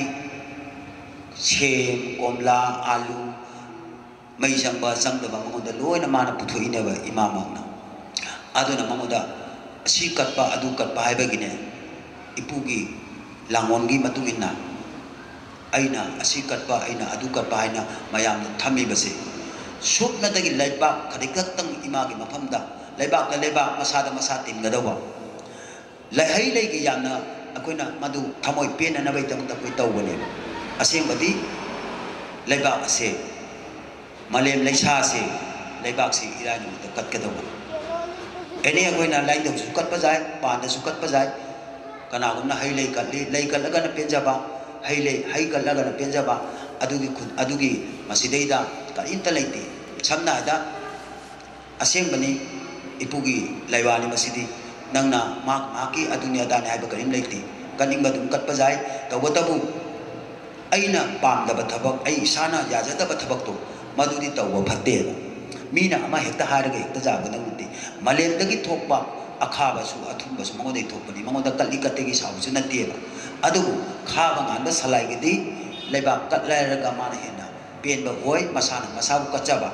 ꯁꯦꯝ ꯀꯣꯝꯂꯥ ꯑꯥꯂꯨ ꯃꯩ ꯆꯪꯕ ꯆꯪꯗꯕ ꯃꯉꯣꯟꯗ ꯂꯣꯏꯅ ꯃꯥꯅ ꯄꯨꯊꯣꯛꯏꯅꯦꯕ ꯏꯃꯥꯃꯛꯅ ꯑꯗꯨꯅ ꯃꯉꯣꯟꯗ ꯑꯁꯤ ꯀꯠꯄ ꯑꯗꯨ ꯀꯠꯄ ꯍꯥꯏꯕꯒꯤꯅꯦ ꯏꯄꯨꯒꯤ ꯂꯥꯡꯒꯣꯟꯒꯤ ꯃꯇꯨꯡ ꯏꯟꯅ ꯑꯩꯅ ꯑꯁꯤ ꯀꯠꯄ ꯑꯩꯅ ꯑꯗꯨ ꯀꯠꯄ ꯍꯥꯏꯅ ꯃꯌꯥꯝꯅ ꯊꯝꯃꯤꯕꯁꯦ ꯁꯨꯞꯅꯇꯒꯤ ꯂꯩꯕꯥꯛ ꯈꯖꯤꯛꯈꯛꯇꯪ ꯏꯃꯥꯒꯤ ꯃꯐꯝꯗ ꯂꯩꯕꯥꯛꯇ ꯂꯩꯕꯥꯛ ꯃꯁꯥꯗ ꯃꯁꯥ ꯇꯤꯟꯒꯗꯧꯕ ꯂꯩꯍꯩ ꯂꯩꯒꯤ ꯌꯥꯝꯅ ꯑꯩꯈꯣꯏꯅ ꯃꯗꯨ ꯊꯃꯣꯏ ꯄꯦꯟꯅꯅꯕꯒꯤꯗꯃꯛꯇ ꯑꯩꯈꯣꯏ ꯇꯧꯕꯅꯦꯕ ꯑꯁꯦꯡꯕꯗꯤ ꯂꯩꯕꯥꯛ ꯑꯁꯦ ꯃꯥꯂꯦꯝ ꯂꯩꯁꯥꯁꯦ ꯂꯩꯕꯥꯛꯁꯤ ꯏꯔꯥꯏ ꯅꯨꯃꯤꯠꯇ ꯀꯠꯀꯗꯧꯕ ꯑꯦꯅꯤ ꯑꯩꯈꯣꯏꯅ ꯂꯥꯏꯗꯧꯁꯨ ꯀꯠꯄ ꯌꯥꯏ ꯄꯥꯟꯗꯁꯨ ꯀꯠꯄ ꯌꯥꯏ ꯀꯅꯥꯒꯨꯝꯕꯅ ꯍꯩ ꯂꯩ ꯀꯠꯂꯤ ꯂꯩ ꯀꯠꯂꯒꯅ ꯄꯦꯟꯖꯕ ꯍꯩ ꯂꯩ ꯍꯩ ꯀꯠꯂꯒꯅ ꯄꯦꯟꯖꯕ ꯑꯗꯨꯒꯤ ꯑꯗꯨꯒꯤ ꯃꯁꯤꯗꯩꯗ ꯀꯔꯤꯝꯇ ꯂꯩꯇꯦ ꯁꯝꯅ ꯍꯥꯏꯔꯕꯗ ꯑꯁꯦꯡꯕꯅꯤ ꯏꯄꯨꯒꯤ ꯂꯩꯋꯥꯅꯤ ꯃꯁꯤꯗꯤ ꯅꯪꯅ ꯃꯍꯥꯛ ꯃꯍꯥꯛꯀꯤ ꯑꯗꯨꯅꯤ ꯑꯗꯥꯅꯤ ꯍꯥꯏꯕ ꯀꯔꯤꯝ ꯂꯩꯇꯦ ꯀꯠꯅꯤꯡꯕ ꯑꯗꯨꯝ ꯀꯠꯄ ꯌꯥꯏ ꯇꯧꯕꯇꯕꯨ ꯑꯩꯅ ꯄꯥꯝꯗꯕ ꯊꯕꯛ ꯑꯩ ꯏꯁꯥꯅ ꯌꯥꯖꯗꯕ ꯊꯕꯛꯇꯣ ꯃꯗꯨꯗꯤ ꯇꯧꯕ ꯐꯠꯇꯦꯕ ꯃꯤꯅ ꯑꯃ ꯍꯦꯛꯇ ꯍꯥꯏꯔꯒ ꯍꯦꯛꯇ ꯌꯥꯒꯗꯧ ꯅꯠꯇꯦ ꯃꯥꯂꯦꯝꯗꯒꯤ ꯊꯣꯛꯄ ꯑꯈꯥꯕꯁꯨ ꯑꯊꯨꯝꯕꯁꯨ ꯃꯉꯣꯟꯗꯒꯤ ꯊꯣꯛꯄꯅꯤ ꯃꯉꯣꯟꯗ ꯀꯠꯂꯤ ꯀꯠꯇꯒꯤ ꯁꯥꯎꯕꯁꯨ ꯅꯠꯇꯦꯕ ꯑꯗꯨꯕꯨ ꯈꯥꯕ ꯉꯥꯟꯕ ꯁꯂꯥꯏꯒꯤꯗꯤ ꯂꯩꯕꯥꯛ ꯀꯠꯂꯔꯒ ꯃꯥꯅ ꯍꯦꯟꯅ ꯄꯦꯟꯕ ꯑꯣꯏ ꯃꯁꯥꯅ ꯃꯁꯥꯕꯨ ꯀꯠꯆꯕ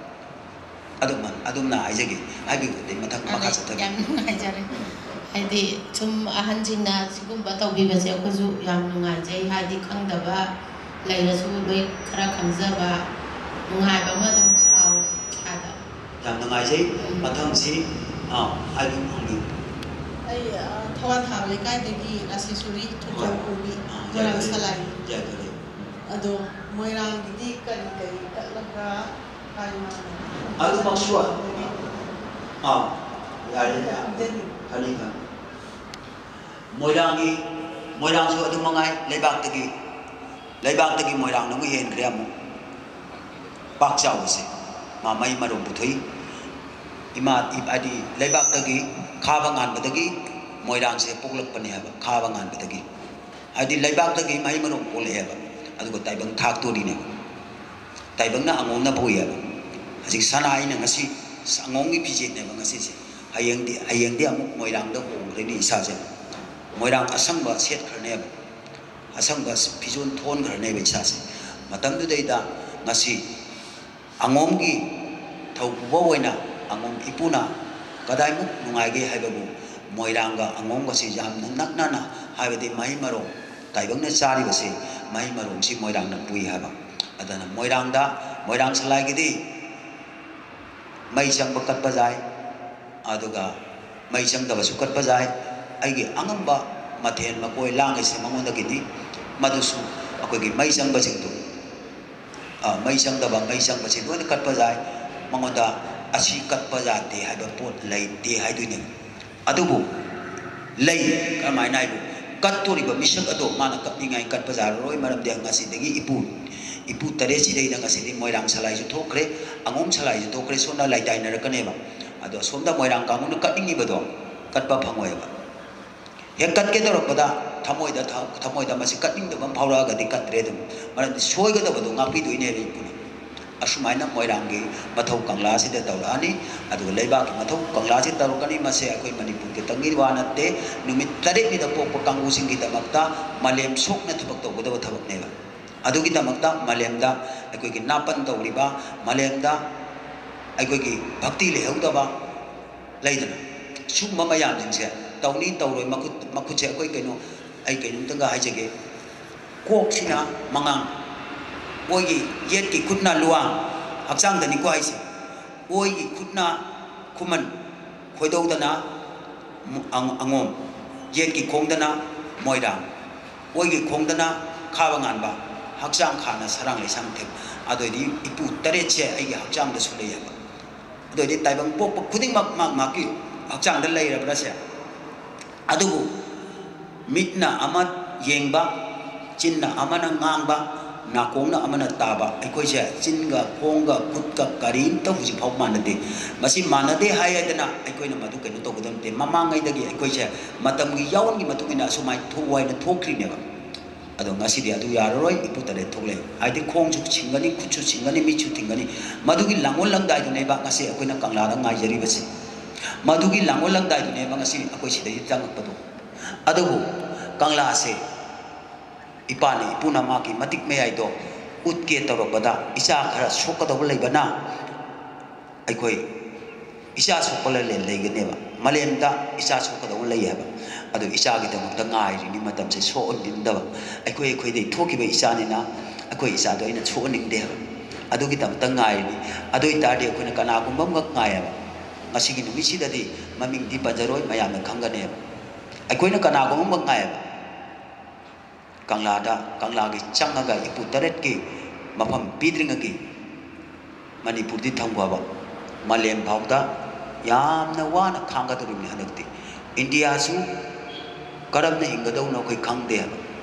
ꯑꯗꯨꯝ ꯑꯗꯨꯝꯅ ꯍꯥꯏꯖꯒꯦ ꯍꯥꯏꯕꯤꯕꯗꯤ ꯃꯊꯪ ꯃꯈꯥ ꯆꯠꯊꯒꯦ ꯌꯥꯝ ꯅꯨꯡꯉꯥꯏꯖꯔꯦ ꯍꯥꯏꯗꯤ ꯁꯨꯝ ꯑꯍꯟꯁꯤꯡꯅ ꯁꯤꯒꯨꯝꯕ ꯇꯧꯕꯤꯕꯁꯦ ꯑꯩꯈꯣꯏꯁꯨ ꯌꯥꯝ ꯅꯨꯡꯉꯥꯏꯖꯩ ꯍꯥꯏꯗꯤ ꯈꯪꯗꯕ ꯂꯩꯔꯁꯨ ꯂꯣꯏ ꯈꯔ ꯈꯪꯖꯕ ꯅꯨꯡꯉꯥꯏꯕ ꯑꯃ ꯑꯗꯨꯝ ꯐꯥꯎꯋꯦ ꯏꯁꯥꯗ ꯌꯥꯝ ꯅꯨꯡꯉꯥꯏꯖꯩ ꯃꯊꯪꯁꯤ ꯑꯥ ꯍꯥꯏꯕꯤꯌꯨ ꯍꯪꯕꯤꯌꯨ ꯑꯩ ꯊꯋꯥꯟ ꯊꯥꯕ ꯂꯩꯀꯥꯏꯗꯒꯤ ꯔꯥꯁꯦꯁꯣꯔꯤ ꯊꯣꯛꯆꯧꯕꯤ ꯃꯣꯏꯔꯥꯡ ꯁꯂꯥꯏ ꯑꯗꯣ ꯃꯣꯏꯔꯥꯡꯒꯤꯗꯤ ꯀꯔꯤ ꯀꯔꯤ ꯀꯠꯂꯒ ꯍꯥꯏꯅ ꯑꯗꯨꯃꯛꯁꯨ ꯑꯥ ꯌꯥꯔꯦ ꯈꯅꯤ ꯈꯅꯤ ꯃꯣꯏꯔꯥꯡꯒꯤ ꯃꯣꯏꯔꯥꯡꯁꯨ ꯑꯗꯨꯝ ꯃꯉꯥꯏ ꯂꯩꯕꯥꯛꯇꯒꯤ ꯂꯩꯕꯥꯛꯇꯒꯤ ꯃꯣꯏꯔꯥꯡꯅ ꯑꯃꯨꯛ ꯍꯦꯟꯈ꯭ꯔꯦ ꯑꯃꯨꯛ ꯄꯥꯛ ꯆꯥꯎꯕꯁꯦ ꯃꯥ ꯃꯩ ꯃꯔꯣꯡ ꯄꯨꯊꯣꯛꯏ ꯏꯃꯥ ꯍꯥꯏꯗꯤ ꯂꯩꯕꯥꯛꯇꯒꯤ ꯈꯥꯕ ꯉꯥꯟꯕꯗꯒꯤ ꯃꯣꯏꯔꯥꯡꯁꯦ ꯄꯣꯛꯂꯛꯄꯅꯦ ꯍꯥꯏꯕ ꯈꯥꯕ ꯉꯥꯟꯕꯗꯒꯤ ꯍꯥꯏꯗꯤ ꯂꯩꯕꯥꯛꯇꯒꯤ ꯃꯍꯩ ꯃꯔꯣꯡ ꯄꯣꯛꯂꯛꯑꯦꯕ ꯑꯗꯨꯒ ꯇꯥꯏꯕꯪ ꯊꯥꯛꯇꯣꯔꯤꯅꯦꯕ ꯇꯥꯏꯕꯪꯅ ꯑꯉꯣꯝꯅ ꯄꯨꯏꯌꯦꯕ ꯍꯧꯖꯤꯛ ꯁꯅꯥꯏꯅ ꯉꯁꯤ ꯑꯉꯣꯝꯒꯤ ꯐꯤꯖꯦꯠꯅꯦꯕ ꯉꯁꯤꯁꯦ ꯍꯌꯦꯡꯗꯤ ꯍꯌꯦꯡꯗꯤ ꯑꯃꯨꯛ ꯃꯣꯏꯔꯥꯡꯗ ꯍꯣꯡꯈ꯭ꯔꯅꯤ ꯏꯁꯥꯁꯦ ꯃꯣꯏꯔꯥꯡ ꯑꯁꯪꯕ ꯁꯦꯠꯈ꯭ꯔꯅꯦꯕ ꯑꯁꯪꯕ ꯐꯤꯖꯣꯜ ꯊꯣꯟꯈ꯭ꯔꯅꯦꯕ ꯏꯁꯥꯁꯦ ꯃꯇꯝꯗꯨꯗꯩꯗ ꯉꯁꯤ ꯑꯉꯣꯝꯒꯤ ꯊꯧ ꯄꯨꯕ ꯑꯣꯏꯅ ꯑꯉꯣꯝ ꯏꯄꯨꯅ ꯀꯗꯥꯏꯃꯨꯛ ꯅꯨꯡꯉꯥꯏꯒꯦ ꯍꯥꯏꯕꯕꯨ ꯃꯣꯏꯔꯥꯡꯒ ꯑꯉꯣꯝꯒꯁꯤ ꯌꯥꯝꯅ ꯅꯛꯅꯅ ꯍꯥꯏꯕꯗꯤ ꯃꯍꯩ ꯃꯔꯣꯡ ꯇꯥꯏꯕꯪꯅ ꯆꯥꯔꯤꯕꯁꯤ ꯃꯍꯩ ꯃꯔꯣꯡꯁꯤ ꯃꯣꯏꯔꯥꯡꯅ ꯄꯨꯏ ꯍꯥꯏꯕ ꯑꯗꯨꯅ ꯃꯣꯏꯔꯥꯡꯗ ꯃꯣꯏꯔꯥꯡ ꯁꯂꯥꯏꯒꯤꯗꯤ ꯃꯩ ꯆꯪꯕ ꯀꯠꯄ ꯌꯥꯏ ꯑꯗꯨꯒ ꯃꯩ ꯆꯪꯗꯕꯁꯨ ꯀꯠꯄ ꯌꯥꯏ ꯑꯩꯒꯤ ꯑꯉꯝꯕ ꯃꯊꯦꯜ ꯃꯀꯣꯏ ꯂꯥꯡꯉꯤꯁꯤ ꯃꯉꯣꯟꯗꯒꯤꯗꯤ ꯃꯗꯨꯁꯨ ꯑꯩꯈꯣꯏꯒꯤ ꯃꯩ ꯆꯪꯕꯁꯤꯡꯗꯨ ꯃꯩ ꯆꯪꯗꯕ ꯃꯩ ꯆꯪꯕꯁꯤ ꯂꯣꯏꯅ ꯀꯠꯄ ꯌꯥꯏ ꯃꯉꯣꯟꯗ ꯑꯁꯤ ꯀꯠꯄ ꯌꯥꯗꯦ ꯍꯥꯏꯕ ꯄꯣꯠ ꯂꯩꯇꯦ ꯍꯥꯏꯗꯣꯏꯅꯦ ꯑꯗꯨꯕꯨ ꯂꯩ ꯀꯔꯝꯍꯥꯏꯅ ꯍꯥꯏꯕꯨ ꯀꯠꯇꯣꯔꯤꯕ ꯃꯤꯁꯛ ꯑꯗꯣ ꯃꯥꯅ ꯀꯠꯅꯤꯡꯉꯥꯏ ꯀꯠꯄ ꯌꯥꯔꯔꯣꯏ ꯃꯔꯝꯗꯤ ꯉꯁꯤꯗꯒꯤ ꯏꯄꯨ ꯏꯄꯨ ꯇꯔꯦꯠꯁꯤꯗꯩꯗ ꯉꯁꯤꯗꯤ ꯃꯣꯏꯔꯥꯡ ꯁꯂꯥꯏꯁꯨ ꯊꯣꯛꯈ꯭ꯔꯦ ꯑꯉꯣꯝ ꯁꯂꯥꯏꯁꯨ ꯊꯣꯛꯈ꯭ꯔꯦ ꯁꯣꯝꯗ ꯂꯩꯇꯥꯏꯅꯔꯛꯀꯅꯦꯕ ꯑꯗꯣ ꯑꯁꯣꯝꯗ ꯃꯣꯏꯔꯥꯡ ꯀꯥꯡꯕꯨꯅ ꯀꯠꯅꯤꯡꯉꯤꯕꯗꯣ ꯀꯠꯄ ꯐꯪꯉꯣꯏꯕ ꯍꯦꯛ ꯀꯠꯀꯦ ꯇꯧꯔꯛꯄꯗ ꯊꯃꯣꯏꯗ ꯊꯃꯣꯏꯗ ꯃꯁꯤ ꯀꯠꯅꯤꯡꯗꯕ ꯑꯃ ꯐꯥꯎꯔꯛꯑꯒꯗꯤ ꯀꯠꯇ꯭ꯔꯦ ꯑꯗꯨꯝ ꯃꯔꯝꯗꯤ ꯁꯣꯏꯒꯗꯕꯗꯣ ꯉꯥꯛꯄꯤꯗꯣꯏꯅꯦꯕ ꯏꯄꯨꯅ asumai na moirangi mathau kangla si de taurani adu leiba ki mathau kangla si tarukani mase akoi manipur ke tangi wana te numit tarik ni da pok kangu sing kita makta malem sok na thubak to boda thabak neba adu kita makta malem da akoi ki napan tauriba malem da akoi ki bhakti le hauda ba leidana sum mama yam jing se tauni tauroi makut makut se akoi keno ai kenu tanga hai jege kok sina mangang oi yet ki khutna luang hakchang dani ko aise oi ki khutna khuman khoidau dana angom yet ki khong dana moirang oi ki khong dana khawangan ba hakchang khana sarang le sang them adoi di ipu tare che ai ki hakchang da sule ya ba adoi di taibang pok pok khuding mak mak mak ki hakchang da lai ra bra se adubu mitna amat yengba chinna amana ngangba nakongna amana taba aikoi se chinga khongga khutga karin ta huji phau manade masi manade hayadana aikoi na madu kenu to gudam te mamangai dagi aikoi se matam gi yawn gi matungina sumai thuwai na thokri ne ba ado ngasi dia du yaroi iputare thokle aidi khong chu chingani khuchu chingani mi chu tingani madu gi langol lang dai du ne ba ngasi aikoi na kangla da ngai jari basi madu gi langol lang dai du ne ba ngasi aikoi si dai tang padu ado kangla se ipani ipuna maki matik meyai do utke torobada isa khara sokadaw leibana aikoi isa sokole le leigeneba malemda isa sokadaw leiyaba adu isa gi damakta ngai ri matam se so on din daba aikoi aikoi dei thokiba isa ni na aikoi isa do ina so oning de adu gi damakta ngai ni adu ita de koina kana gumbam ngak ngai ba ngasi gi numi sidadi maming di bajaroi mayam na khangane aikoi na kana gumbam ngai ba kangla da kangla gi changaga ipu taret ki mafam pidringa ki manipur di thangwa ba malem bhawda yamna wana khanga do ni hanakti india su karam na hingadaw na koi khangde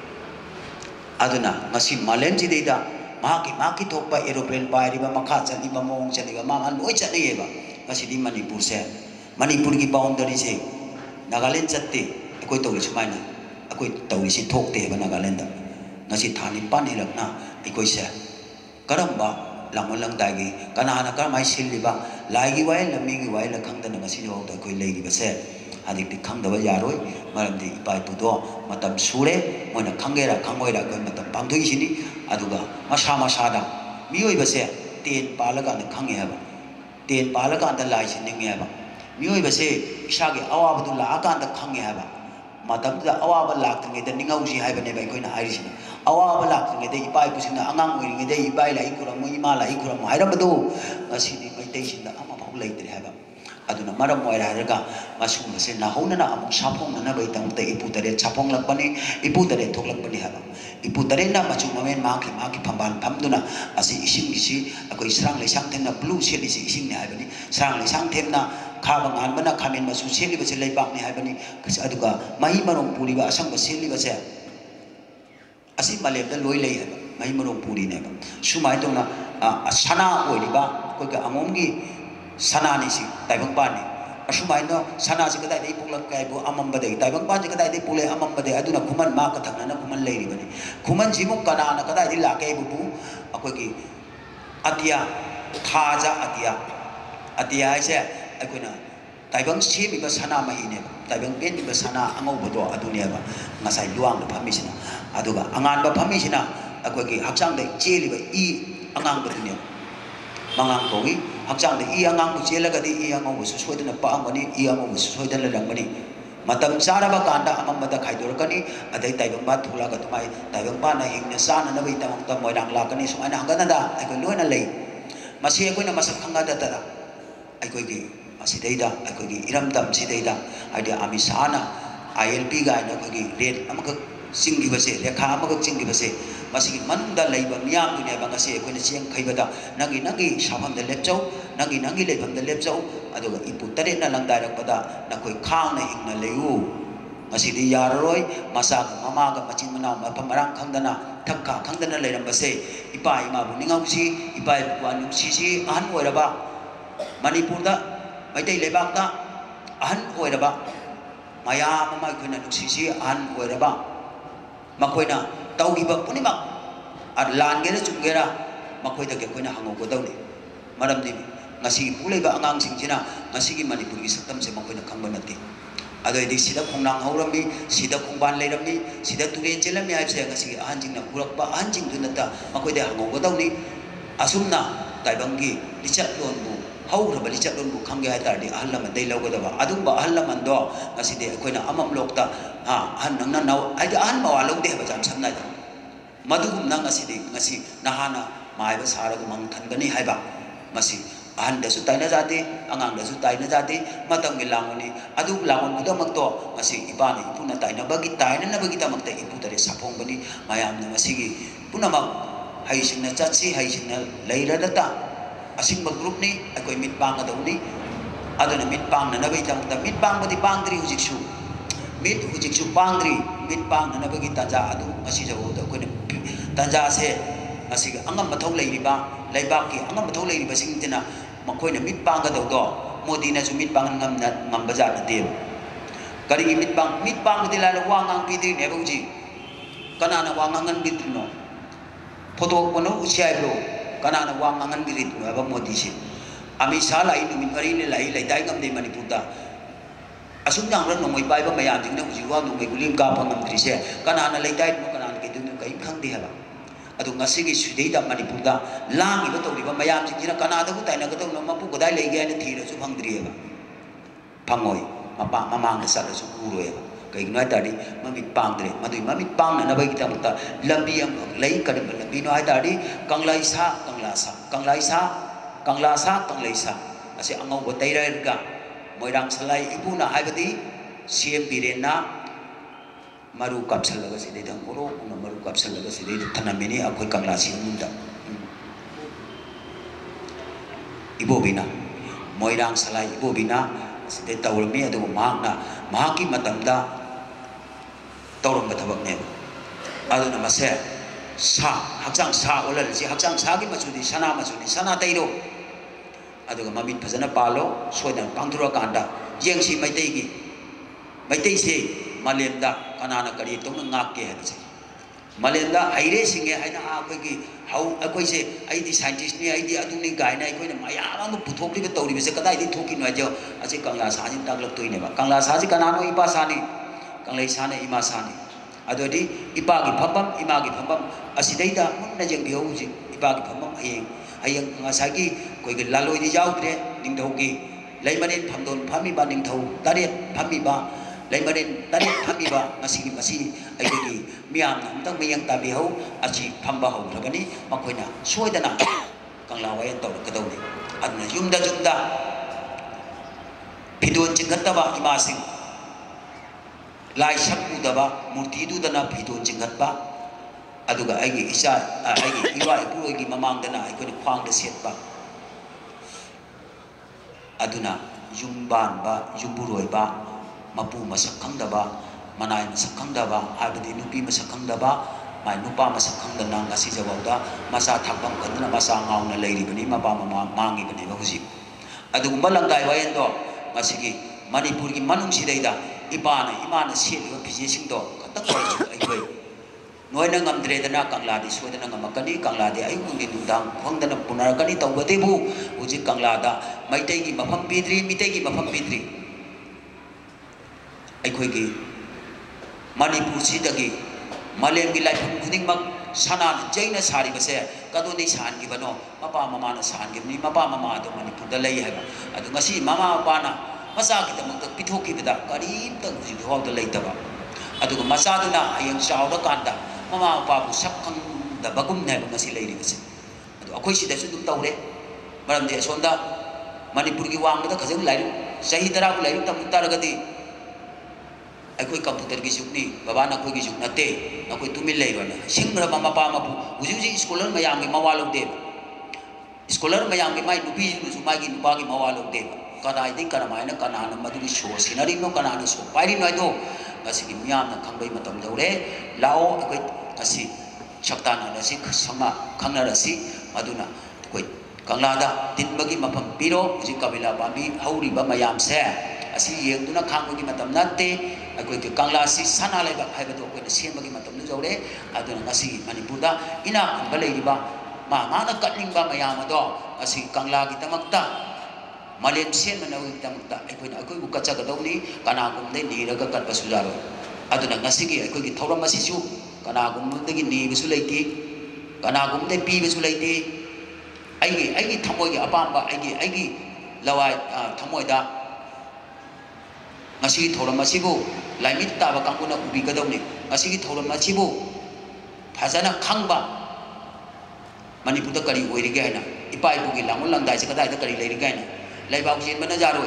aduna ngasi malem ji deida maki maki thokpa aeroplane pairi ba makha chani ba mong chani ba ma man loi chani ba ngasi di manipur se manipur gi boundary se nagaland chatte koi to sumaina akoi tauri si thok te ba Nagaland da ngasi thani pan hilakna ikoi se karamba lamol lang dai gi kana na ka mai sil ba lai gi wai la mi gi wai la khang da na ngasi ho da koi lei gi ba se adik di khang da ba yaroi maram di pai pu do matam sure moina khangera khangoi ra ko matam pangthoi sini aduga masha masha da mioi ba se ten palaga na khange ba ten palaga da lai sin nge ba mioi ba se isha gi awa bu la aka da khange ba matam da awaba laktringe da ningausi haibane ba koina hairisi awaba laktringe da ipai pusina angang oiringe da ipai lai kuram mo ima lai kuram hairabado ngasi di mai tei sinda ama phau leitre haiba aduna maram moira haraga masum se na hona na amuk sapong na bai tang te ipu tare chapong lakpani ipu tare thok lakpani haba ipu tare na machu mamen ma ki ma ki phamban phamduna asi ising isi akoi srang le sang themna blue seli si ising ne haibani srang le sang themna khabang an bana khamen masu seli ba se leibak ne haibani aduga mahi marong puri ba asang ba seli ba se asi malem da loi lei haba mahi marong puri ne ba sumai tong na sana oi ba koi ka angom gi sana ni si taibang ban ni asumai no sana si kadai dei pulak kai bu amam ba dei taibang ban si kadai dei pule amam ba dei aduna kuman ma ka thangna na kuman lei ri bani kuman ji mu kana na kadai dei la kai bu bu akoi ki atia thaja atia atia se akoi na taibang si mi ba sana ma hi ne taibang pen mi ba sana angau ba do adu ne ba ngasai luang da phami sina aduga angan ba phami sina akoi ki hakchang dei cheli ba i angang ba ne mangang ko wi hakchang de i angang bu chela ga de i angang bu soi de na pa ngani i angang bu soi de la rang mani matam sara ba kanda amam ba da khai dor kani adai tai bang ba thula ga tumai tai bang ba na hing na sa na bai tamang ta moi dang la kani sumai na hangana da ai ko loi na lei masi ko na masak khanga da ta ai ko gi masi dei da ai ko gi iram dam si dei da ai dia ami sana I L P ga na ko gi red amaka sing gi ba se lekha amaka sing gi ba se masih manung da lei ba miam dunia ba ngasi ko ni siang khai ba da nangi nangi sabam da lep chau nangi nangi le bam da lep chau aduga ipu tare na lang darak pada na koi khang na hing na leyu ngasi di yaroi masa mama ga machin mana ma pamarang khang dana thakka khang dana le ram ba se ipa ima bu ningau si ipa bu anu si si an oi ra ba manipur da mai dei le bak da an oi ra ba maya mama ko na si si an oi ra ba makoi na tau gi ba puni mak ad lan gera chung gera ꯃꯈꯣꯏꯗꯒꯤ ꯑꯩꯈꯣꯏꯅ ꯍꯪꯍꯧꯒꯗꯧꯅꯤ ꯃꯔꯝꯗꯤ ꯉꯁꯤꯒꯤ ꯄꯨꯂꯩꯕ ꯑꯉꯥꯡꯁꯤꯡꯁꯤꯅ ꯉꯁꯤꯒꯤ ꯃꯅꯤꯄꯨꯔꯒꯤ ꯁꯛꯇꯝꯁꯦ ꯃꯈꯣꯏꯅ ꯈꯪꯕ ꯅꯠꯇꯦ ꯑꯗꯨꯏꯗꯤ ꯁꯤꯗ ꯈꯣꯡꯅꯥꯡ ꯍꯧꯔꯝꯃꯤ ꯁꯤꯗ ꯈꯣꯡꯕꯥꯟ ꯂꯩꯔꯝꯃꯤ ꯁꯤꯗ ꯇꯨꯔꯦꯟ ꯆꯦꯜꯂꯝꯃꯤ ꯍꯥꯏꯕꯁꯦ ꯉꯁꯤꯒꯤ ꯑꯍꯟꯁꯤꯡꯅ ꯎꯔꯛꯄ ꯑꯍꯟꯁꯤꯡꯗꯨꯅꯇ ꯃꯈꯣꯏꯗ ꯍꯪꯍꯧꯒꯗꯧꯅꯤ ꯑꯁꯨꯝꯅ ꯇꯥꯏꯕꯪꯒꯤ ꯂꯤꯆꯠꯂꯣꯟꯕꯨ ꯍꯧꯈ꯭ꯔꯕ ꯂꯤꯆꯠꯂꯣꯟꯕꯨ ꯈꯪꯒꯦ ꯍꯥꯏꯇꯥꯔꯗꯤ ꯑꯍꯜ ꯂꯃꯟꯗꯩ ꯂꯧꯒꯗꯕ ꯑꯗꯨꯒꯨꯝꯕ ꯑꯍꯜ ꯂꯃꯟꯗꯣ ꯉꯁꯤꯗꯤ ꯑꯩꯈꯣꯏꯅ ꯑꯃꯝꯂꯣꯛꯇ ꯑꯍꯟ ꯅꯪꯅ ꯅꯧ ꯍꯥꯏꯗꯤ ꯑꯍꯟ ꯃꯋꯥ ꯂꯧꯗꯦ ꯍꯥꯏꯕ ꯌꯥꯝ ꯁꯝꯅ ꯍꯥꯏꯗ ꯃꯗꯨꯒꯨꯝꯅ ꯉꯁꯤꯗꯤ ꯉꯁꯤ ꯅꯍꯥꯅ ꯃꯥꯏꯕ ꯁꯥꯔꯒ ꯃꯪ ꯊꯟꯒꯅꯤ ꯍꯥꯏꯕ ꯃꯁꯤ ꯑꯍꯟꯗꯁꯨ ꯇꯥꯏꯅꯖꯥꯗꯦ ꯑꯉꯥꯡꯗꯁꯨ ꯇꯥꯏꯅꯖꯥꯗꯦ ꯃꯇꯝꯒꯤ ꯂꯥꯡꯕꯅꯤ ꯑꯗꯨ ꯂꯥꯡꯕ ꯈꯨꯗꯤꯡꯃꯛꯇꯣ ꯉꯁꯤ ꯏꯄꯥꯅ ꯏꯄꯨꯅ ꯇꯥꯏꯅꯕꯒꯤ ꯇꯥꯏꯅꯅꯕꯒꯤꯗꯃꯛꯇ ꯏꯄꯨꯗꯔꯦ ꯁꯥꯐꯣꯡꯕꯅꯤ ꯃꯌꯥꯝꯅ ꯉꯁꯤꯒꯤ ꯄꯨꯝꯅꯃꯛ ꯍꯩꯁꯤꯡꯅ ꯆꯠꯁꯤ ꯍꯩꯁꯤꯡꯅ ꯂꯩꯔꯗꯇ ꯑꯁꯤꯡꯕ ꯒ꯭ꯔꯨꯞꯅꯤ ꯑꯩꯈꯣꯏ ꯃꯤꯠ ꯄꯥꯡꯒꯗꯧꯅꯤ aduna mit pang na nabai tam ta mit pang badi pang tri hujik su mit hujik su pang tri mit pang na nabagi tanja adu asi jawo da ko ne tanja se asi angam mathau lai riba lai ba ki angam mathau lai riba sing tina makoi na mit pang ga do do modi na su mit pang ngam na ngam baja na de kari mit pang mit pang di la wa ngang pi tri ne ba uji kana na wa ngang bi tri no photo kono usiai bro kana na wa ngang bi tri no ba modi si ami sala ini min hari ni lai lai dai ngam de manipur da asum yang ran nomoi bai ba mayam ding na uji wa nomoi gulim ka phang ngam tri se kana na lai dai mo kana na ke du kai khang de ha adu ngasi gi sudei da manipur da lang iba to ri ba mayam jing na kana da ku tai na ka to no ma pu ko dai lai ge na thi ra su phang dri ba phangoi ma pa ma mang na sa su ku ro ya kai no ta di ma mi pang dre ma du ma mi pang na na bai ta ta lambi am lai ka ba lambi no ai ta di kang lai sa kang la sa kang lai sa kang la sa kang lai sa asi angau botai ra ga moirang salai ibu na haibati cm birena maru kapsal laga sidai dang oro una maru kapsal laga sidai thanamini akoi kang la si munda ibu bina moirang salai ibu bina sidai tawrmi adu mahakna mahaki matamda tawram bathabak ne adu na mase sa hakjang sa olal si hakjang sa gi machudi sana machudi sana tairo aduga mamit phajana palo soidan pangthura kanda yengsi maitai gi maitai se malemda kanana kari tong ngak ke ha se malemda haire singe haina a koi gi hau akoi se ai di scientist ni ai di aduni gai na koi na mayam am puthok li tawri be se kadai di thoki no jo ase kangla sa jin tak lak toi ne ba kangla sa ji kanano ipa sa ni kanglai sa ne ima sa ni adodi ipa gi phambam ima gi phambam asidai da mun na jeng bi ho ji ipa gi phambam ayeng ayang ngasagi koi ge laloi di jau tre ning thau gi lai manen phamdon phami ba ning thau taret phami ba lai manen taret phami ba ngasi masi ai gi miam nam tang miyang ta bi ho achi phamba ho rabani makoina soidana kangla wai to ka dau ni adna yumda jumda pidon chingat ba ima sing lai sakku da ba murti du dana pidon chingat ba aduga aigi isa aigi iwa ipu gi mamang dana ai khwang da set ba aduna yumban ba yumburoi ba mapu masak khangda ba manai masak khangda ba habadi nupi masak khangda ba mai nupa masak khangda nang asi jawada masa thakbam kadna masa ngauna leiri bani mapa mama mangi bani ba husi adugumba langkai wayen do masigi manipur gi manung sidaida ipana imana seliba phije singdo khatak ko ai koi noina ngamdre dana kangla di soidana ngamakani kangla di ayu ngi dudang phangdana punarakani tawbate bu uji kangla da maitai gi mafam pidri mitai gi mafam pidri ai khoi gi manipur si dagi malem gi lai phang khuding mak sanan jaina sari base kado nei san gi bano mapa mama na san gi ni mapa mama do manipur da lai haiba adu ngasi mama mapa na masa gi tamang ta pithoki bida kari tang ji ho da lai taba adu ga masa duna ayang saw da kanda mama mapa bu sakkang da bagum ne ba ngasi lai ri base adu akhoi si da su dum tawre maram de sonda manipur gi wang da khajang lai sahi tara ku lai tam taragati akhoi computer gi sukni baba na khoi gi suk na te na khoi tumil lai ron singra mama pa ma bu uji uji scholar mayam gi mawalok de scholar mayam gi mai nupi su mai gi nupa gi mawalok de kana idin kana mai na kana na madu gi show scenery no kana na so pairi no do asi gi miyam na khangbai matam dore lao akhoi asi shaktana na si sama khangna ra si maduna koi kangla da tin bagi mapam piro uji kabila pami hauri ba mayam se asi yeng tuna khang gi matam natte akoi ke kangla si sana lai ba hai ba to ko na sem bagi matam nu jore aduna ngasi manipur da ina balai ba ma ma na katningba mayam ado asi kangla gi tamakta malem sen manawi tamakta aikoi na aikoi bu kacha gadawni kana gum dei ni raga kat basu jaro aduna ngasi gi aikoi gi thoram asi su kana gum de gi ni bisu leiti kana gum dei pi bisu leiti aigi aigi thamoi gi apamba aigi aigi lawai thamoi da ngasi thoram asi bu laimit ta ba kanguna ubi gadawni ngasi gi thoram asi bu phajana khangba manipur da kari oirige haina ipai bugi langul langdai se kadai da kari leirige haina laibau jen bana jaroi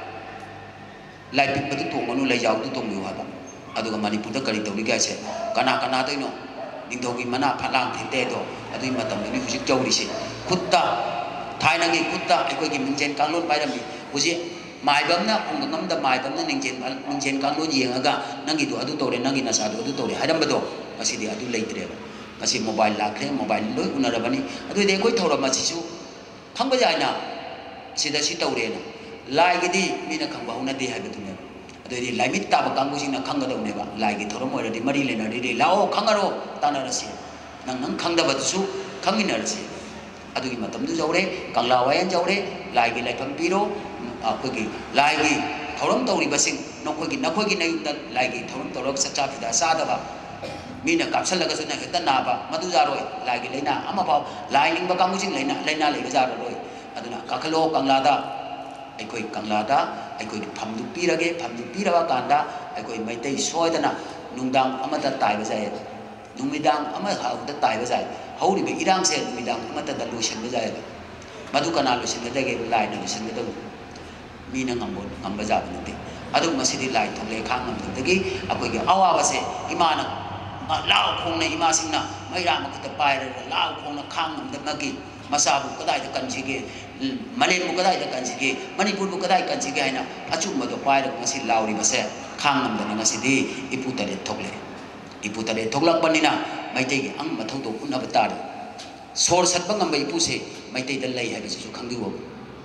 lai pik batu tongonu lai jau tu tongmu haba aduga manipur da kari tawrige se kana kana toino ningdogi mana phalang thinte do adui matam ni hujik jawri se khutta thaina gi khutta ekoi gi mingjen kanglon pairami huji maibamna ongngam da maibamna ningjen ningjen kanglon yengaga nangi do adu tore nangi nasa do adu tore haram bado asidi adu leitre ngasi mobile lakre mobile loi unarabani adu de koi thora machisu khangba jaina sida si tawrena lai gidi mina khangba una de haibatu ne adu di laimit ta ba kangbu sing na khangga do ne ba lai gi thora moira di mari lena di lao khangaro tanarasi nang nang khangda ba su khanginarasi adu gi matam du jawre kangla wayan jawre lai gi lai pham piro akoi gi lai gi thoram tawri basing nokoi gi nakoi gi nayum da lai gi thoram tawrak sacha phida sa da ba mina kapsal laga suna heta naba madu jaroi lagi leina ama pau lining ba kamu sing leina leina le jaro roi aduna kakalo kanglada aikoi kanglada aikoi phamdu pirage phamdu pirawa kanda aikoi maitai soidana nungdang amata tai ba jai numidang ama hauda tai ba jai hauri be irang se numidang amata da lotion ba jai madu kana lotion da ge laina lotion da mina ngambon ngamba ja bante adu masidi lai thole khang ngam dagi akoi ge awa ba se imana lao khong na ima sing na mai ra ma ka pai ra lao khong na khang nam da magi masa bu kadai da kan jige malen bu kadai da kan jige manipur bu kadai kan jige haina achu ma do pai ra ngasi lao ri base khang nam da ngasi di ipu tare thokle ipu tare thoklak banina mai te gi ang ma thau to kunna bata da sor sat ba ngam bai pu se mai te da lai ha bi su khangdi wo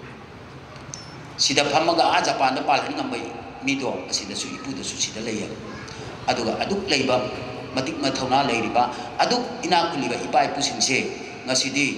sida phamaga a japan da pal han ngam bai mi do asida su ipu da su sida lai ha aduga aduk leiba matik mathauna leiriba aduk ina kuliba ipai pusingse ngasidi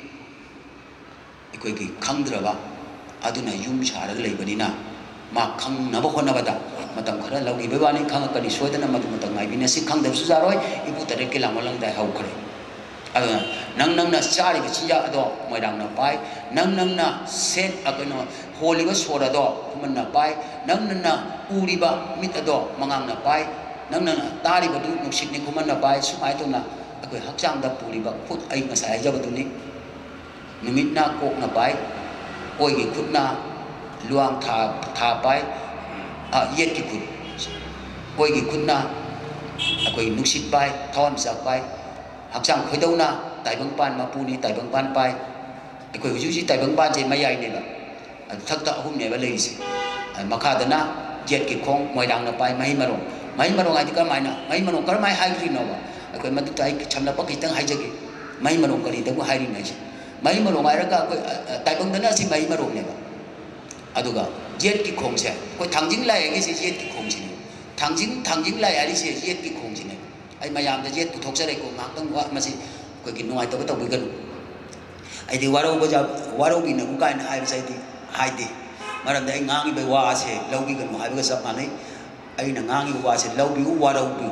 ikoi gi khangdraba aduna yum shara leibanina ma khangnaba honabada matam khara lawgi bebani khangakani soidana madu matam ngai bina si khangdab su jaroi ibu tare ke lamolang dai hau khare aduna nang nang na chari bi chiya ado moidang na pai nang nang na set akono holiba sora do kuman na pai nang nang na uriba mit ado mangang na pai nang nang tari badu nuksit ni kuman na bai sumai to na akoi hakchang da puri ba khut ai ngasai ja badu ni numit na kok na bai oi gi khut na luang tha tha bai a yet ki khut oi gi khut na akoi nuksit bai thom sa bai hakchang khoi dau na tai bang pan ma pu ni tai bang pan pai akoi ju ji tai bang pan je mai ai ne ba thak ta hum ne ba lei si makha da na yet ki khong moi dang na pai mai marong mai marong ai ka mai na mai marong kar mai hai ri no ba akoi madu tai chamna pa kitang hai jage mai marong kari da ko hai ri na ji mai marong ai ra ka akoi tai bang da na si mai marong ne ba aduga jet ki khong se ko thangjing lai gi si jet ki khong si ne thangjing thangjing lai ari si jet ki khong si ne ai mayam da jet tu thok sare ko mak tang wa ma si ko ki nuai to ba to bi gan ai di waro ba ja waro bi na ku kai na hai ba sai di hai di maram da ai ngang bi wa se lau bi gan hai ba sa ma nei ai na ngang wa se lau bi wa ro bi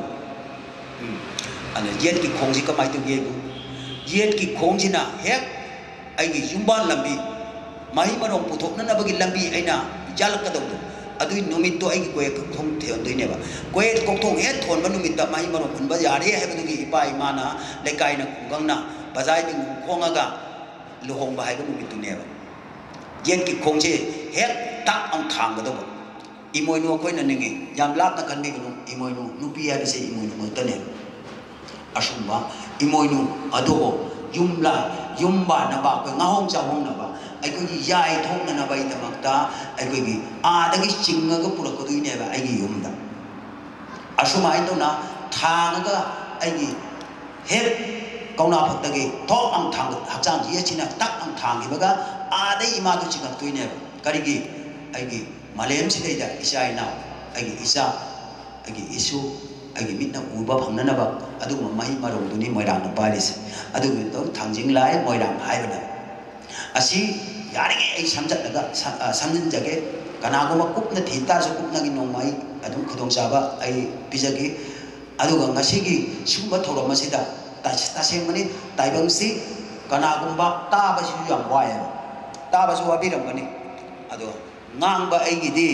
ana jet ki khong si ka mai tu ye bu jet ki khong si na hek ai gi yumban lambi mai marong puthok na na bagi lambi aina jalak ka do adui numit to ai gi koe thong theon doi ne ba koe kok thong he thon ba numit ta mai marong kun ba yare he ba gi ipa imana lekai na kungang na bazai bi khonga ga luhong ba hai ba numit tu ne ba jet ki khong je hek tak ang thang ga do ba imoi no koi na ningi yam lap na kan ni nu imoi nu nupi ya se imoi nu ta ne asumba imoi nu ado yumla yumba na ba ko ngahong cha hong na ba ai ko gi yai thong na na bai ta makta ai ko gi a da gi chinga ga pura ko dui ne ba ai gi yumda asuma ai to na thang ga ai gi he kauna phat ta gi thok ang thang ha chang ji china tak ang thang gi ba ga a dai ima du chi ga dui ne ba kari gi ai gi malem si dai da isa ai na ai gi isa ai gi isu ꯑꯩꯒꯤ ꯃꯤꯠꯅ ꯎꯕ ꯐꯪꯅꯅꯕ ꯑꯗꯨꯒꯨꯝꯕ ꯃꯍꯩ ꯃꯔꯣꯡꯗꯨꯅꯤ ꯃꯣꯏꯔꯥꯡꯅ ꯄꯥꯏꯔꯤꯁꯦ ꯑꯗꯨꯒꯤꯗꯣ ꯊꯥꯡꯖꯤꯡ ꯂꯥꯏ ꯃꯣꯏꯔꯥꯡ ꯍꯥꯏꯕꯅꯦ ꯑꯁꯤ ꯌꯥꯔꯤꯉꯩ ꯑꯩ ꯁꯝꯖꯠꯂꯒ ꯁꯝꯖꯤꯟꯖꯒꯦ ꯀꯅꯥꯒꯨꯝꯕ ꯀꯨꯞꯅ ꯊꯤ ꯇꯥꯔꯁꯨ ꯀꯨꯞꯅꯒꯤ ꯅꯣꯡꯃ ꯑꯩ ꯑꯗꯨꯝ ꯈꯨꯗꯣꯡꯆꯥꯕ ꯑꯩ ꯄꯤꯖꯒꯦ ꯑꯗꯨꯒ ꯉꯁꯤꯒꯤ ꯁꯤꯒꯨꯝꯕ ꯊꯧꯔꯝ ꯑꯁꯤꯗ ꯇꯁꯦꯡꯕꯅꯤ ꯇꯥꯏꯕꯪꯁꯤ ꯀꯅꯥꯒꯨꯝꯕ ꯇꯥꯕꯁꯤꯁꯨ ꯌꯥꯝ ꯋꯥꯏꯑꯦꯕ ꯇꯥꯕꯁꯨ ꯋꯥꯕꯤꯔꯝꯒꯅꯤ ꯑꯗꯣ ꯉꯥꯡꯕ ꯑꯩꯒꯤꯗꯤ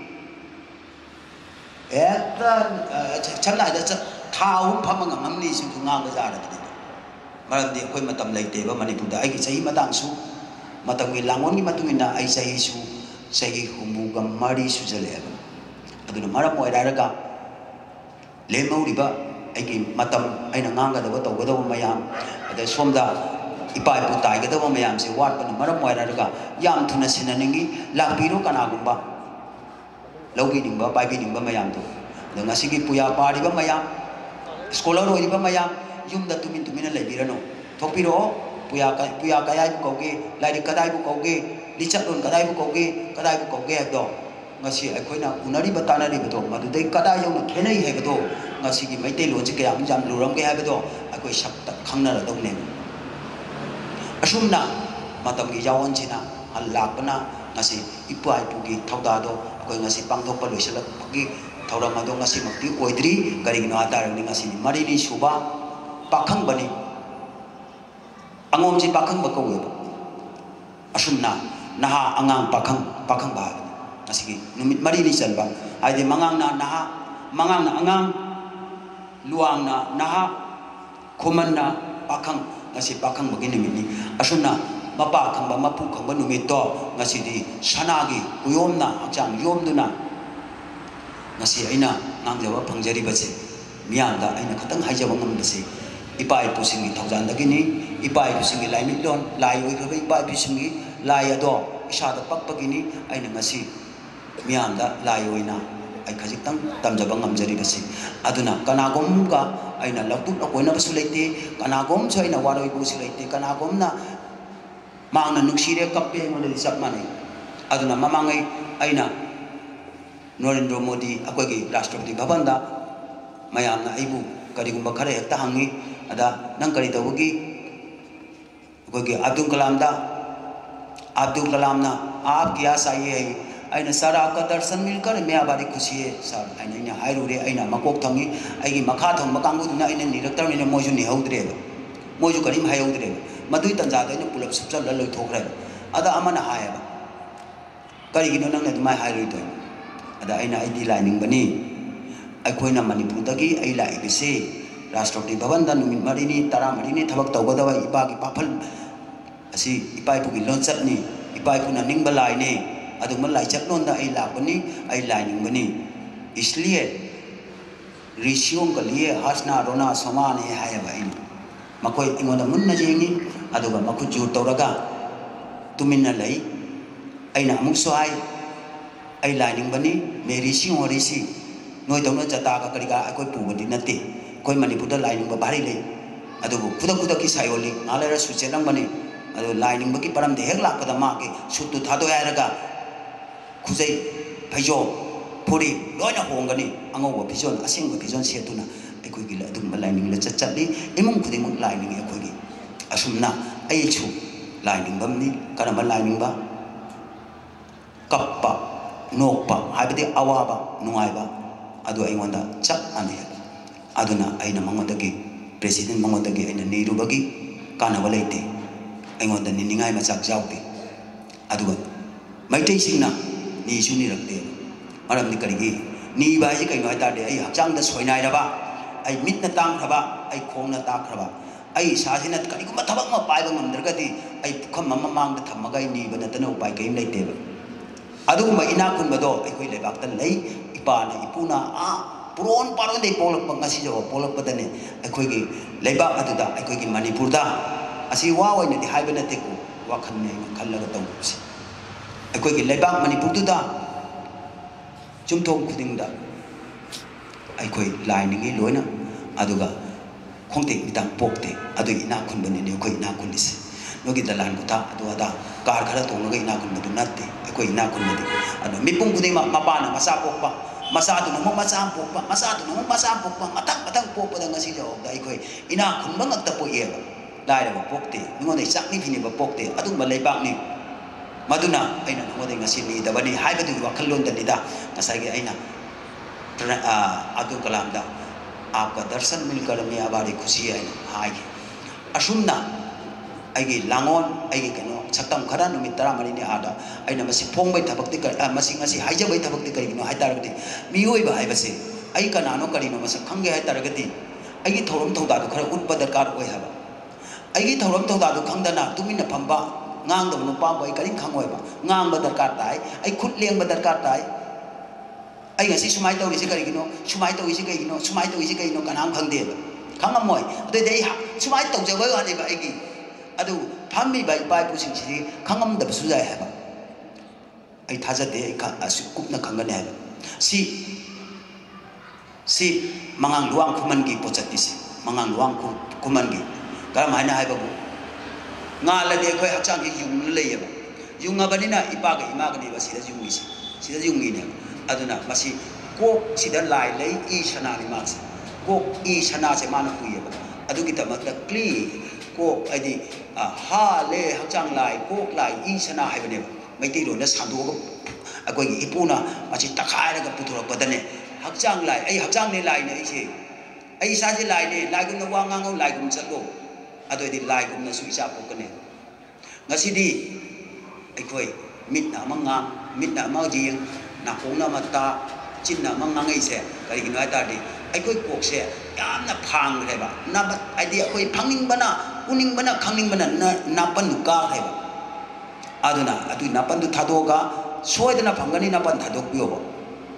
ꯍꯦꯛꯇ ꯁꯝꯅ ꯍꯥꯏꯔꯕꯗ ꯊꯥ ꯑꯍꯨꯝ ꯐꯝꯕ ꯉꯝꯃꯝꯅꯤ ꯁꯤꯡꯁꯨ ꯉꯥꯡꯕ ꯌꯥꯔꯕꯅꯤ ꯃꯔꯝꯗꯤ ꯑꯩꯈꯣꯏ ꯃꯇꯝ ꯂꯩꯇꯦꯕ ꯃꯅꯤꯄꯨꯔꯗ ꯑꯩꯒꯤ ꯆꯍꯤ ꯃꯇꯥꯡꯁꯨ ꯃꯇꯝꯒꯤ ꯂꯥꯡꯑꯣꯟꯒꯤ ꯃꯇꯨꯡ ꯏꯟꯅ ꯑꯩ ꯆꯍꯤꯁꯨ ꯆꯍꯤ ꯍꯨꯝꯐꯨꯒ ꯃꯔꯤ ꯁꯨꯖꯜꯂꯛꯑꯦꯕ ꯑꯗꯨꯅ ꯃꯔꯝ ꯑꯣꯏꯔꯒ ꯂꯦꯝꯍꯧꯔꯤꯕ ꯑꯩꯒꯤ ꯃꯇꯝ ꯑꯩꯅ ꯉꯥꯡꯒꯗꯕ ꯇꯧꯒꯗꯕ ꯃꯌꯥꯝ ꯑꯗꯩ ꯁꯣꯝꯗ ꯏꯄꯥ ꯏꯄꯨ ꯇꯥꯏꯒꯗꯕ ꯃꯌꯥꯝꯁꯦ ꯋꯥꯠꯄꯅ ꯃꯔꯝ ꯑꯣꯏꯔꯒ ꯌꯥꯝ ꯊꯨꯅ ꯁꯤꯟꯅꯅꯤꯡꯉꯤ ꯂꯥꯛꯄꯤꯔꯣ ꯀꯅꯥꯒꯨꯝꯕ ꯂꯧꯕꯤꯅꯤꯡꯕ ꯄꯥꯏꯕꯤꯅꯤꯡꯕ ꯃꯌꯥꯝꯗꯣ ꯑꯗꯣ ꯉꯁꯤꯒꯤ ꯄꯨꯌꯥ ꯄꯥꯔꯤꯕ ꯃꯌꯥꯝ ꯁ꯭ꯀꯣꯂꯔ ꯑꯣꯏꯔꯤꯕ ꯃꯌꯥꯝ ꯌꯨꯝꯗ ꯇꯨꯃꯤꯟ ꯇꯨꯃꯤꯟꯅ ꯂꯩꯕꯤꯔꯅꯨ ꯊꯣꯛꯄꯤꯔꯛꯑꯣ ꯄꯨꯌꯥ ꯄꯨꯌꯥ ꯀꯗꯥꯏꯕꯨ ꯀꯧꯒꯦ ꯂꯥꯏꯔꯤꯛ ꯀꯗꯥꯏꯕꯨ ꯀꯧꯒꯦ ꯂꯤꯆꯠꯂꯣꯟ ꯀꯗꯥꯏꯕꯨ ꯀꯧꯒꯦ ꯀꯗꯥꯏꯕꯨ ꯀꯧꯒꯦ ꯍꯥꯏꯕꯗꯣ ꯉꯁꯤ ꯑꯩꯈꯣꯏꯅ ꯎꯅꯔꯤꯕ ꯇꯥꯟꯅꯔꯤꯕꯗꯣ ꯃꯗꯨꯗꯩ ꯀꯗꯥꯏ ꯌꯧꯅ ꯈꯦꯠꯅꯩ ꯍꯥꯏꯕꯗꯣ ꯉꯁꯤꯒꯤ ꯃꯩꯇꯩꯂꯣꯟꯁꯤ ꯀꯌꯥꯝ ꯌꯥꯝ ꯂꯨꯔꯝꯒꯦ ꯍꯥꯏꯕꯗꯣ ꯑꯩꯈꯣꯏ ꯁꯛꯇ ꯈꯪꯅꯔꯗꯧꯅꯦꯕ ꯑꯁꯨꯝꯅ ꯃꯇꯝꯒꯤ ꯌꯥꯎꯑꯣꯟꯁꯤꯅ ꯂꯥꯛꯄꯅ ꯉꯁꯤ ꯏꯄꯥ ꯏꯄꯨꯒꯤ ꯊꯧꯗꯥꯗꯣ ꯑꯩꯈꯣꯏ ꯉꯁꯤ ꯄꯥꯡꯊꯣꯛꯄ ꯂꯣꯏꯁꯤꯜꯂꯛꯄꯒꯤ ꯊꯧꯔꯝ ꯑꯗꯣ ꯉꯁꯤꯃꯛꯇꯤ ꯑꯣꯏꯗ꯭ꯔꯤ ꯀꯔꯤꯒꯤꯅꯣ ꯍꯥꯏꯇꯥꯔꯒꯗꯤ ꯉꯁꯤꯗꯤ ꯃꯔꯤꯅꯤ ꯁꯨꯕ ꯄꯥꯈꯪꯕꯅꯤ ꯑꯉꯣꯝꯁꯤ ꯄꯥꯈꯪꯕ ꯀꯧꯋꯦꯕ ꯑꯁꯨꯝꯅ ꯅꯍꯥ ꯑꯉꯥꯡ ꯄꯥꯈꯪ ꯄꯥꯈꯪꯕ ꯍꯥꯏꯕꯅꯤ ꯉꯁꯤꯒꯤ ꯅꯨꯃꯤꯠ ꯃꯔꯤꯅꯤ ꯆꯟꯕ ꯍꯥꯏꯗꯤ ꯃꯉꯥꯡꯅ ꯅꯍꯥ ꯃꯉꯥꯡꯅ ꯑꯉꯥꯡ ꯂꯨꯋꯥꯡꯅ ꯅꯍꯥ ꯈꯨꯃꯟꯅ ꯄꯥꯈꯪ ngasi pakhang begini ini asuna mapa khamba mapu khamba numit to ngasi di sanagi kuyomna hakjang yomduna ngasi aina ngangjawa phangjari base miyamda aina khatang haijaba ngambase ipai pusingi thaujan dagini ipai pusingi lai mitlon lai oi khabai ipai pusingi lai ado isada pakpagini aina ngasi miyamda lai oina ai khajitang tamjaba ngamjari base aduna kanagom ka aina lapuk akoina basu leite kanagom so aina waroi bu leite kanagom na mangna nuksire kappe ngone disap mane aduna mamangai aina Narendra Modi akogi Rashtrapati Bhavanda mayamna aibu karigumba khare hekta hangi ada nang kari tawgi akogi Abdul Kalam da Abdul Kalam na aap kya sahi hai aina sara ka darshan milkar me abari khushi hai sar aina ina hairure aina makok thangi aigi makha thong makangu duna aina niraktar ne moju ni haudre moju karim haudre madui tanja da ina pulap subsal la loi thokre ada amana haya ba kari gino nang ne dumai hairui to ada aina aidi lining bani aikoina manipur dagi ai lai bise Rashtrapati Bhavanda numit marini tara marini thabak tawgadawa ipa gi pafal asi ipai pu gi lonchat ni ipai pu na ningba lai ne aduma lai chak non da ai la bani ai lining bani isliye rishiyong ka liye hasna rona samane haya ba in makoi ingona munna jengi aduga makuju tawraga tuminna lai aina amuk so ai ai lining bani meri si ori si noi dawna jata ka kariga akoi pu badi nate koi manipur da lining ba bari le adubu kuda kuda ki sayoli nalera su chenang bani adu lining ba ki param de hek lakada ma ke sutu thado yaraga khuzai phaijo puri loina hongani angowa pijon asing ba pijon setuna ekoi gi la dum lining la chachali imung khuding muk lining ekoi gi asumna ai chu lining bam ni karama lining ba kappa nokpa haibadi awaba nungaiba adu aingonda chap ane aduna aina mangondagi president mangondagi aina nirubagi kana walaite aingonda niningai machak jauti aduga maitai singna ni suni rakte maram ni karigi ni ba ji kai noi ta de ai hakjang da soinai raba ai mitna tang raba ai khongna ta raba ai sajina kari kuma thabak ma pai ba ngamdragadi ai pukham mama mang da thamaga ni bana tana upai kai leite ba aduma ina kun bado aikoi lebak tan lei ipana ipuna a puron paron de polak pangasi jo polak padane aikoi gi lebak aduda aikoi gi manipur da asi wa wa ni haiba na te ku wa khan ne khalla ga taw si aikoi gi lebak manipur du da chumthong khuding da aikoi lai ni gi loina aduga khongte mitang pokte adu ina kun bane ne aikoi ina kun lis nogi dalan ko ta adu ada kar khara tong ga ina kun madu natte ko ina kun madi ano mipung kudai mapana masa pokpa masado nung masam pokpa masado nung masam pokpa matang matang pokpa dang ngasi jaw dai koi ina khum bang ta po yeba dai ba pokte ningon dai sakni phini ba pokte adu ma leibak ni maduna aina ningon dai ngasi ni da bani hai ba du wakal lon da ni da ngasai ge aina Abdul Kalam da आपका दर्शन मिलकर मैं आबारी खुशी है high असुमना आगे लांगोन आगे कनो छक्तम खरा नुमित तरा मरी ने आदा आइना मसी फोंग बै थबक्ति कर मसी ngasi हाइजा बै थबक्ति करिनो हाइ तारगति मियोइ बा हाइ बसे आई कनानो करिनो मस खंगे हाइ तारगति आइगी थौरम थौदा दु खरा उठप दरकार ओइ हाबा आइगी थौरम थौदा दु खंगदना तुमिन फंबा ngang दम नुपा बै करिन खंगोइ बा ngang बा दरकार ताइ आई खुद लेंग बा दरकार ताइ आई ngasi sumai tau isi kari gino sumai tau isi kari gino sumai tau isi kari gino kanam khang de khang amoy ade dei sumai tau je bai ani ba igi adu phammi bai pai pu sing si khang am da su jai ha ba ai thaja de ai kha asu kup na khang ne ha si si mangang luang kuman gi pochat si mangang luang ku kuman gi karam hai na hai ba bu nga la de khoi hakchang gi yung le ya ba yung ga bani na ipa ga ima ga ni ba si da yung gi si si da yung gi ne aduna masi kok sida lai lei i shana ni mas kok i shana se mana kuye ba adu kita makta kli kok adi ha le hakchang lai kok lai i shana hai bane ba mai ti ro na sandu ko akoi gi ipuna masi takai ra ga putura badane hakchang lai ai hakchang ne lai ne ai se ai sa se lai ne lai gum na wa ngang lai gum chatlo adu di lai gum na su isa ko kane ngasi di ai koi mit na manga mit na ma ji na kong na mata chin na mang ngang ai se kari gi noi ta di ai koi kok se yam na phang re ba na ba ai di koi phangning bana uning bana khangning bana na na pan nu ka re ba aduna adu na pan du thado ga soi da na phangani na pan thadok pio ba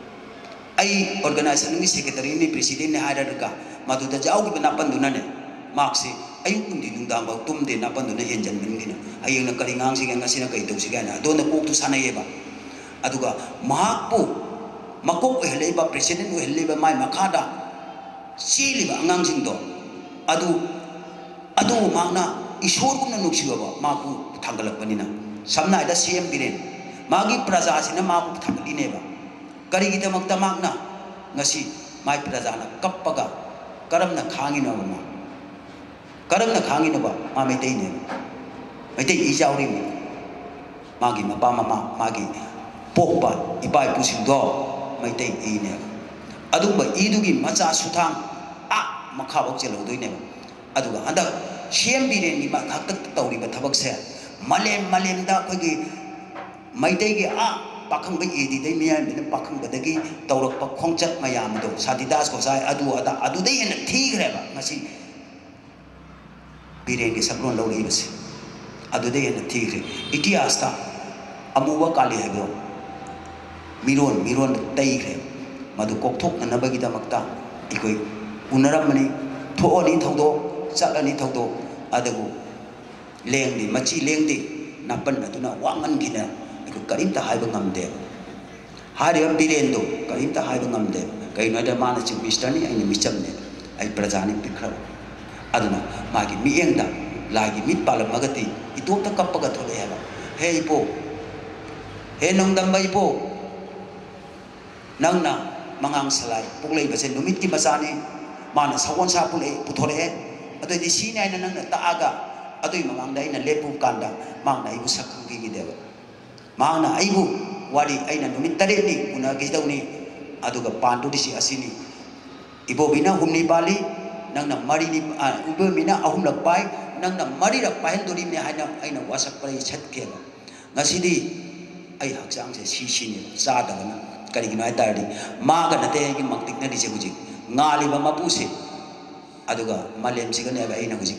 ai organization ni secretary ni president ne haira ga madu da jau gi na pan du na ne mark se ayuk undi nung dang ba tum de na pan du na henjan min gi na ayeng na kari ngang si ga ngasi na kai do si ga na do na kok tu sana ye ba aduga mahakpu makok oheleba president oheleba mai makada siliba angang singdo adu adu magna ishor gumna nuksiba ba maku thangalak banina samna ida cm biren magi praja sina maku thangali ne ba kari gita makta magna ngasi mai praja na kappaga karamna khangi na ma karamna khangi na ba ma mai dei ne mai dei ijauri mi magi mapa mama magi pokpa ipai pusing do mai tei e ne aduba idugi macha suthang a makha bok chelo doi ne aduga anda cm bi ne ni ma thak tak tawri ba thabak se malem malem da koi gi mai tei gi a pakhang ba e di dei mian ne pakhang ba da gi tawrak pa khongchat mayam do sadidas ko sai adu ada adu dei ne thi gre ba ngasi biren gi sabron lo ri base adu dei ne thi gre itias ta amuwa kali hebo miron miron tai gre madu kok thok na bagi da makta ikoi unaram mani tho ni thodo chakani thodo adagu leng ni machi leng di napan aduna wangan gina ikoi karim ta haiba ngamde hari biren do karim ta haiba ngamde kai na da mana chi mister ni ai micham ne ai prajani pikra aduna magi mi engda lagi mit palam magati itu ta kappaga thole haba hey po he nong dam bai po nang na mangang salai puklei ba sen numit ki masani mana sawon sa pulei puthore atoi di sine na nang na taaga atoi mangang dai na lepu kanda mang na ibu sakhang gi gi deba mang na aibu wari aina numit tare ni una gi dau ni aduga pandu di si asini ibo bina humni bali nang na mari ni ibo bina ahum lak pai nang na mari rak pai dori me haina aina wasak pai chat ke ngasi di ai hakchang se si si ni sa da na kari gi nai tar di ma ga na te gi maktik na di se buji ngali ba mapu se aduga malem si ga ne ba ai na buji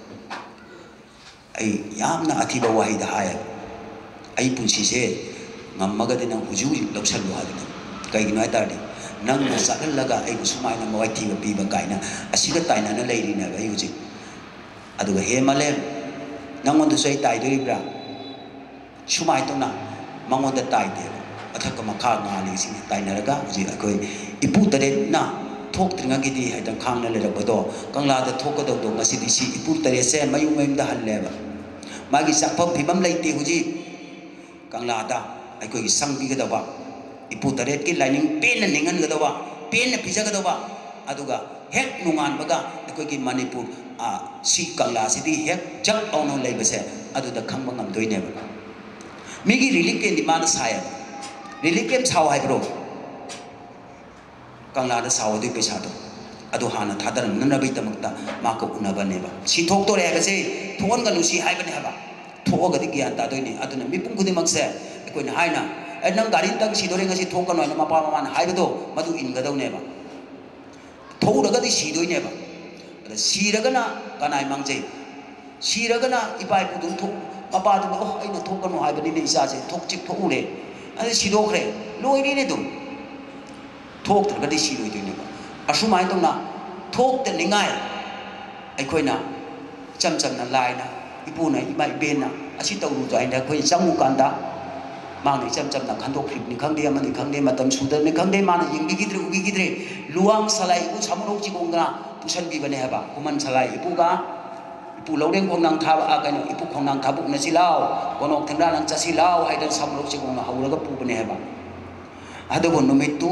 ai yam na athi ba wahi da hai ai punsi se ngam ma ga de na huju huju lok sal lo ha di kai gi nai tar di nang na sa kan laga ai bu sumai na ma wai thi ba pi ba kai na asi ga tai na na lai ri na ai buji aduga he malem nangon du sai tai dori bra sumai to na mangon da tai de athak ma kha nga li sing tai na raga ji akoi ipu tare na thok tringa gi di hai dang khang na le ra bodo kangla da thok ko do do ngasi di si ipu tare se mayu mayum da hal le ba magi sak pham phimam lai ti huji kangla da akoi sang bi ga da ba ipu taret ki lining pen na ningan gadawa pen na pija gadawa aduga hek nungan baga ko ki Manipur a si kangla si di hek jak ono lay base adu da khang bangam doi ne ba migi relief ken di man saya relief ken saw hai bro kangla da saw doi pesa do adu hana thadar nana bai tamakta ma ko unaba ne ba si thok to re ga se thon ga lu si hai ba ne ba thok ga di gyan ta doi ne adu na mi pung ku di mak se ko na hai na nang gari tang si dore nga si thok ka no na ma pa ma man hai ba do madu in ga do ne ba thok da ga di si doi ne ba ada si ra ga na kanai mang je si ra ga na ipai pu dun thok ma pa du oh ai na thok ka no hai ba ni ne isa se thok chik thok u le ada si do khre loi ni ne dum thok da ga di si doi doi ne ba asu mai tong na thok te ningai ai khoi na cham cham na lai na ipu na ibai ben na asi tau ru jai na khoi changu kan da mang ni cham cham na khan dok phip ni khang de man ni khang de matam su da ni khang de man ying bi gidre ubi gidre luang salai ku samro chi gong na pusan bi bane ba kuman salai ipu ga ipu lo deng khong nang tha ba ka ni ipu khong nang tha buk na si lao konok thang da nang cha si lao hai da samro chi gong na haura ga pu bane ba ado bon no metu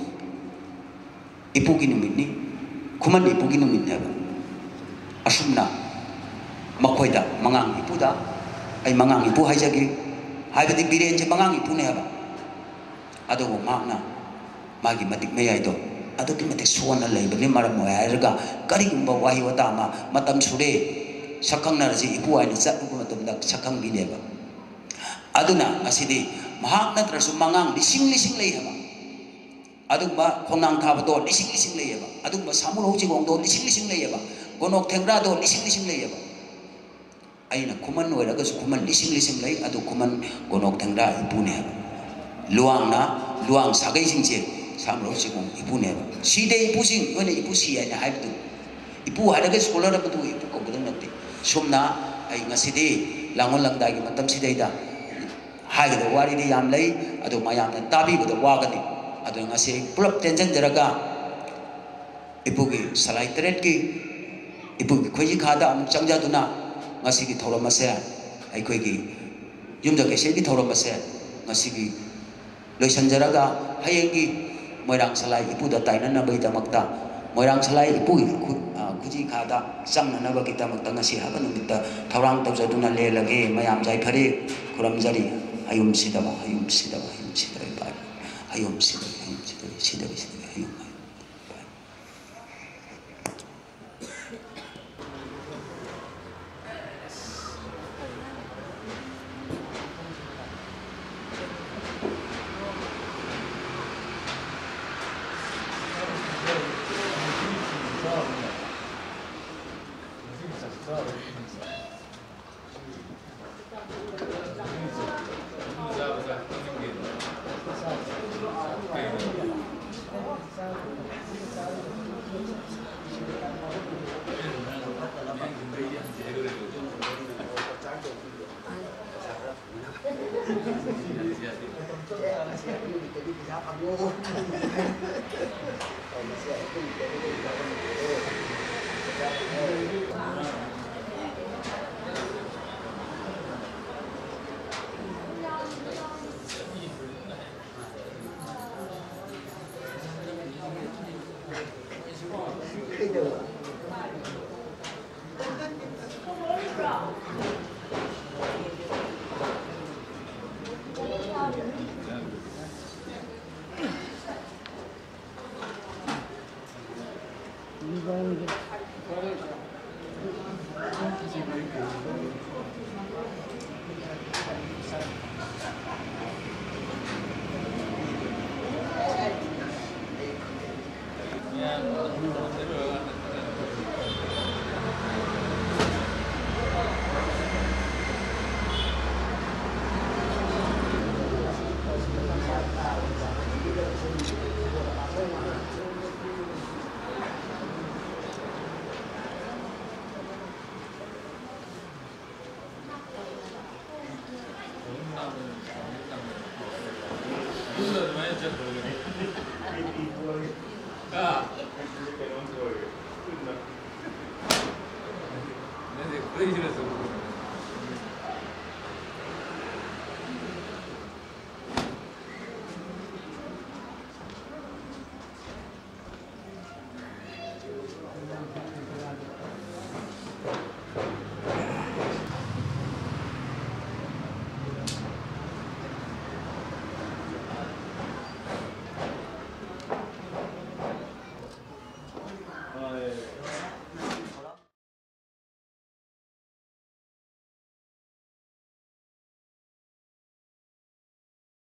ipu ki numit ni kuman ipu ki numit ne ba asumna makhoi da mangang ipu da ai mangang ipu hai jagi hai ba di biren je mangang ipu ne ba ado bo ma na magi matik me ai do ado ki matik suana lai ba ni maram mo ai raga kari gumba wahi wata ma matam sure sakang na ji ipu ai na sa ku matam da sakang bi ne ba aduna asidi mahak na trasu mangang lising lising lai ha ba adumba khonang tha ba do lising lising lai ba adumba samul ho chi gong do lising lising lai ba gonok thengra do lising lising lai ba aina kuman no ra ga su kuman lising lising lai adu kuman gonok thengra ipu ne ba luang na luang sagai sing che samul ho chi gong ipu ne ba si de ipu sing no ne ipu si ai na hai bu ipu ha ga scholar ba du ipu ko budang natte sumna ai ngasi de langon langdai gi matam si dei da hai ga wari de yam lai adu mayam na tabi bu da wa ga ni ado ngase pulap tension jaraga ipu gi salai tret gi ipu gi khoi khada am changja duna ngasi gi thoram ase ai khoi gi yum da ke se gi thoram ase ngasi gi loisan jaraga hayeng gi moirang salai ipu da taina na bai tamakta moirang salai ipu gi khuji khada changna na ba kita makta ngasi ha ban umita thorang tau jaduna le lage mayam jai phare khuram jari ayum sidaba ayum sidaba ayum sidaba ayum sidaba ayum sidaba sidaba sidaba ayum ꯂꯥꯛꯄꯤꯌꯨ